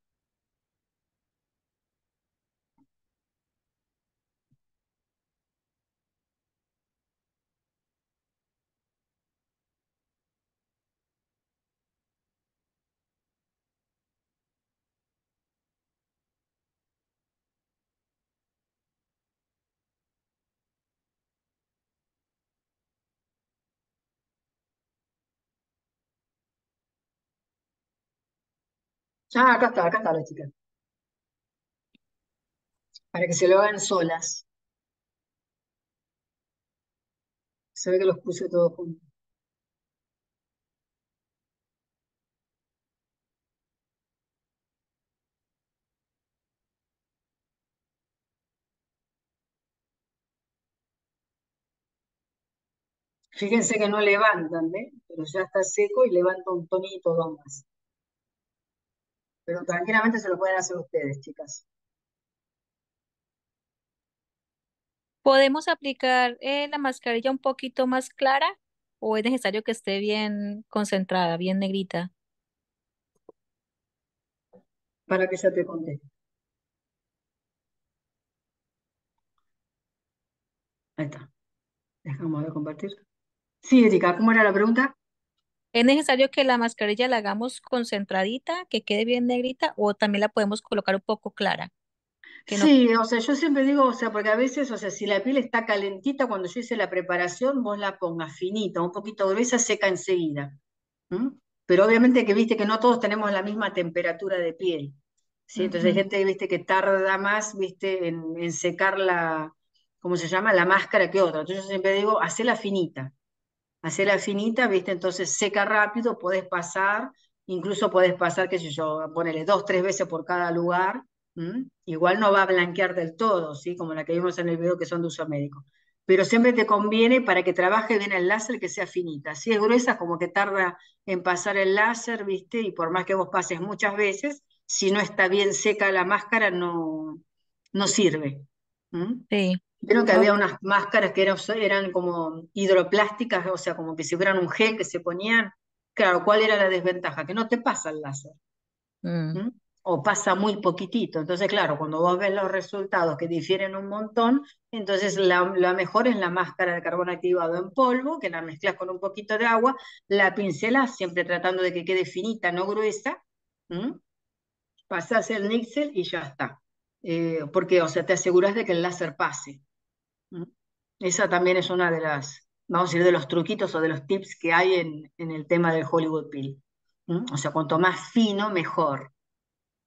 Acá está la chica. Para que se lo hagan solas. Se ve que los puse todos juntos. Fíjense que no levantan, ¿ves? Pero ya está seco y levanta un tonito o más. Pero tranquilamente se lo pueden hacer ustedes, chicas. ¿Podemos aplicar la mascarilla un poquito más clara o es necesario que esté bien concentrada, bien negrita? Para que ya te conté. Ahí está. Dejamos de compartir. Sí, Erika, ¿cómo era la pregunta? ¿Es necesario que la mascarilla la hagamos concentradita, que quede bien negrita o también la podemos colocar un poco clara? Que no. Sí, o sea, yo siempre digo, o sea, porque a veces, o sea, si la piel está calentita, cuando yo hice la preparación, vos la pongas finita, un poquito gruesa, seca enseguida. ¿M? Pero obviamente que viste que no todos tenemos la misma temperatura de piel, ¿sí? Entonces hay Ujú. gente, viste, que tarda más, viste, en secar ¿cómo se llama? La máscara que otra. Entonces yo siempre digo, hacela finita. Hacerla finita, ¿viste? Entonces seca rápido, podés pasar, incluso podés pasar, qué sé yo, ponele 2, 3 veces por cada lugar. Igual no va a blanquear del todo, ¿sí? Como la que vimos en el video que son de uso médico. Pero siempre te conviene para que trabaje bien el láser que sea finita. Si es gruesa, como que tarda en pasar el láser, ¿viste? Y por más que vos pases muchas veces, si no está bien seca la máscara, no sirve. ¿Mm? Sí, Vieron que había ok. unas máscaras que eran como hidroplásticas, o sea, como que si fueran un gel que se ponían. Claro, ¿cuál era la desventaja? Que no te pasa el láser, Mm, ¿m? O pasa muy poquitito. Entonces, claro, cuando vos ves los resultados que difieren un montón, entonces la mejor es la máscara de carbón activado en polvo, que la mezclas con un poquito de agua, la pincelás, siempre tratando de que quede finita, no gruesa, ¿m? Pasás el níquel y ya está. Porque, o sea, te aseguras de que el láser pase. ¿Mm? Esa también es una de vamos a decir, de los truquitos o de los tips que hay en el tema del Hollywood Peel. O sea, cuanto más fino, mejor.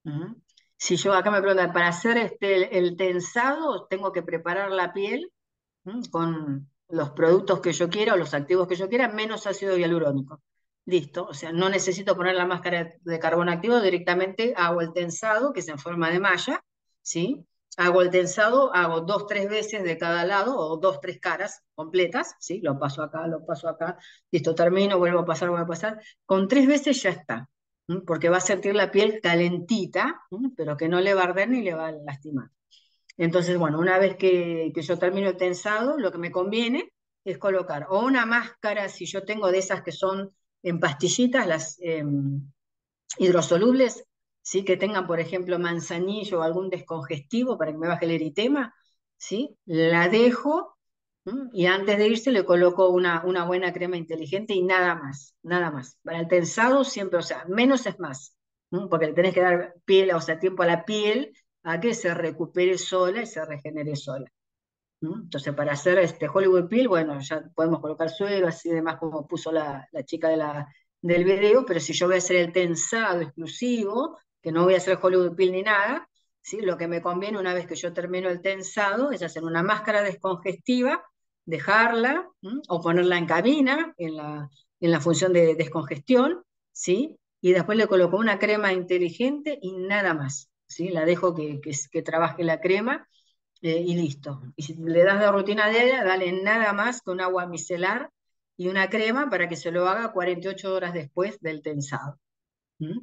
Ujú. Si yo acá me preguntan, para hacer el tensado, tengo que preparar la piel con los productos que yo quiera o los activos que yo quiera, menos ácido hialurónico. Listo, o sea, no necesito poner la máscara de carbón activo, directamente hago el tensado, que es en forma de malla, ¿sí? Hago el tensado, hago 2, 3 veces de cada lado, o 2, 3 caras completas, ¿sí? Lo paso acá, listo, termino, vuelvo a pasar. Con 3 veces ya está, porque va a sentir la piel calentita, pero que no le va a arder ni le va a lastimar. Entonces, bueno, una vez que yo termino el tensado, lo que me conviene es colocar o una máscara, si yo tengo de esas que son en pastillitas, las hidrosolubles, ¿sí? Que tengan, por ejemplo, manzanillo o algún descongestivo para que me baje el eritema, ¿sí? La dejo, y antes de irse le coloco una buena crema inteligente y nada más, nada más. Para el tensado siempre, o sea, menos es más, porque le tenés que dar piel, o sea, tiempo a la piel a que se recupere sola y se regenere sola. Entonces, para hacer este Hollywood Peel, bueno, ya podemos colocar suero, así demás como puso la chica del video, pero si yo voy a hacer el tensado exclusivo, que no voy a hacer Hollywood Peel ni nada, ¿sí? Lo que me conviene una vez que yo termino el tensado es hacer una máscara descongestiva, dejarla, o ponerla en cabina, en la función de descongestión, ¿sí? Y después le coloco una crema inteligente y nada más, ¿sí? La dejo que trabaje la crema, y listo. Y si le das de rutina diaria, dale nada más con agua micelar y una crema para que se lo haga 48 horas después del tensado. ¿Mm?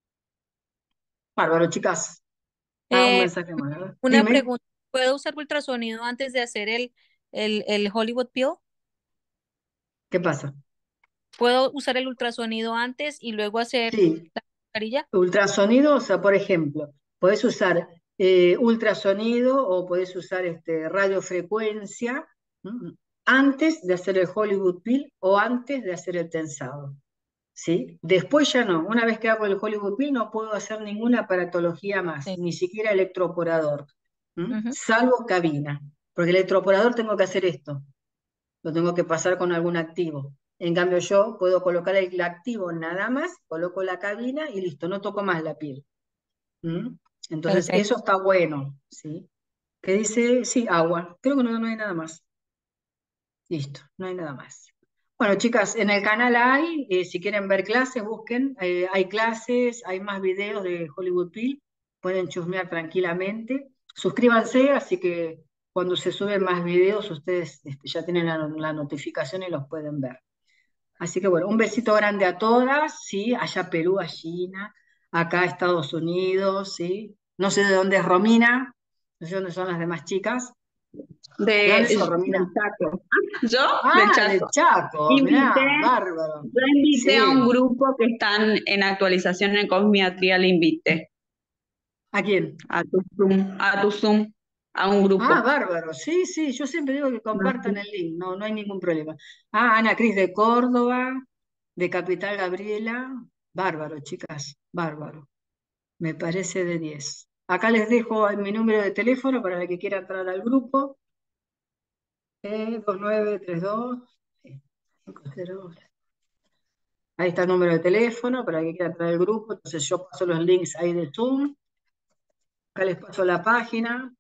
Bárbaro, chicas. Un Eh, mensaje más, ¿verdad? una Dime, pregunta, ¿puedo usar ultrasonido antes de hacer el Hollywood Peel? ¿qué pasa? ¿Puedo usar el ultrasonido antes y luego hacer Sí, la mascarilla? ultrasonido, o sea, por ejemplo, podés usar ultrasonido o podés usar radiofrecuencia, ¿m? Antes de hacer el Hollywood Peel o antes de hacer el tensado. ¿Sí? Después ya no. Una vez que hago el Hollywood Peel no puedo hacer ninguna aparatología más, Sí. ni siquiera electroporador, Ujú. salvo cabina. Porque el electroporador tengo que hacer esto, lo tengo que pasar con algún activo. En cambio yo puedo colocar el activo nada más, coloco la cabina y listo, no toco más la piel. ¿Mm? Entonces Perfecto. eso está bueno, ¿sí? ¿Qué dice? Sí, agua. Creo que no hay nada más. Listo, no hay nada más. Bueno, chicas, en el canal hay, si quieren ver clases, busquen, hay clases, hay más videos de Hollywood Peel, pueden chusmear tranquilamente. Suscríbanse, así que cuando se suben más videos, ustedes ya tienen la notificación y los pueden ver. Así que bueno, un besito grande a todas, ¿sí? Allá Perú, a China, acá Estados Unidos, ¿sí? No sé de dónde es Romina, no sé dónde son las demás chicas. ¿De dónde son, Del Romina? Chaco. ¿Yo? Del Ah, de Chaco. Chaco, Invité, mirá, bárbaro. yo invité a un Sí. grupo que están en actualización en cosmiatría, le invité ¿A quién? a tu Zoom, a un Ah, grupo. bárbaro. Sí, sí, yo siempre digo que compartan el link, no, no hay ningún problema. Ah, Ana Cris de Córdoba, de Capital Gabriela. Bárbaro, chicas, bárbaro. Me parece de 10. Acá les dejo mi número de teléfono para la que quiera entrar al grupo. 2932 50. Ahí está el número de teléfono para la que quiera entrar al grupo. Entonces yo paso los links ahí de Zoom. Acá les paso la página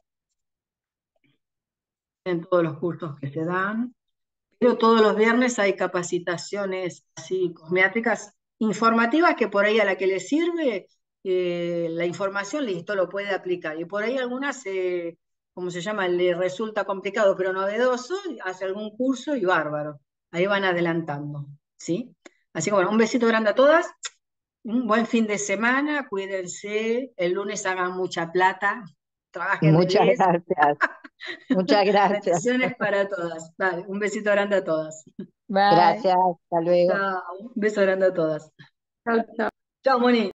en todos los cursos que se dan. Pero todos los viernes hay capacitaciones así cosméticas informativas que por ahí a la que le sirve la información, listo, lo puede aplicar. Y por ahí algunas, ¿cómo se llama? Le resulta complicado pero novedoso, hace algún curso y bárbaro. Ahí van adelantando, ¿sí? Así que bueno, un besito grande a todas, un buen fin de semana, cuídense, el lunes hagan mucha plata, trabajen de Muchas 10. gracias, muchas gracias. Bendiciones para todas. Dale, un besito grande a todas. Bye. Gracias, hasta luego. Chao. Un beso grande a todas. Chau, chau. Chao, Moni.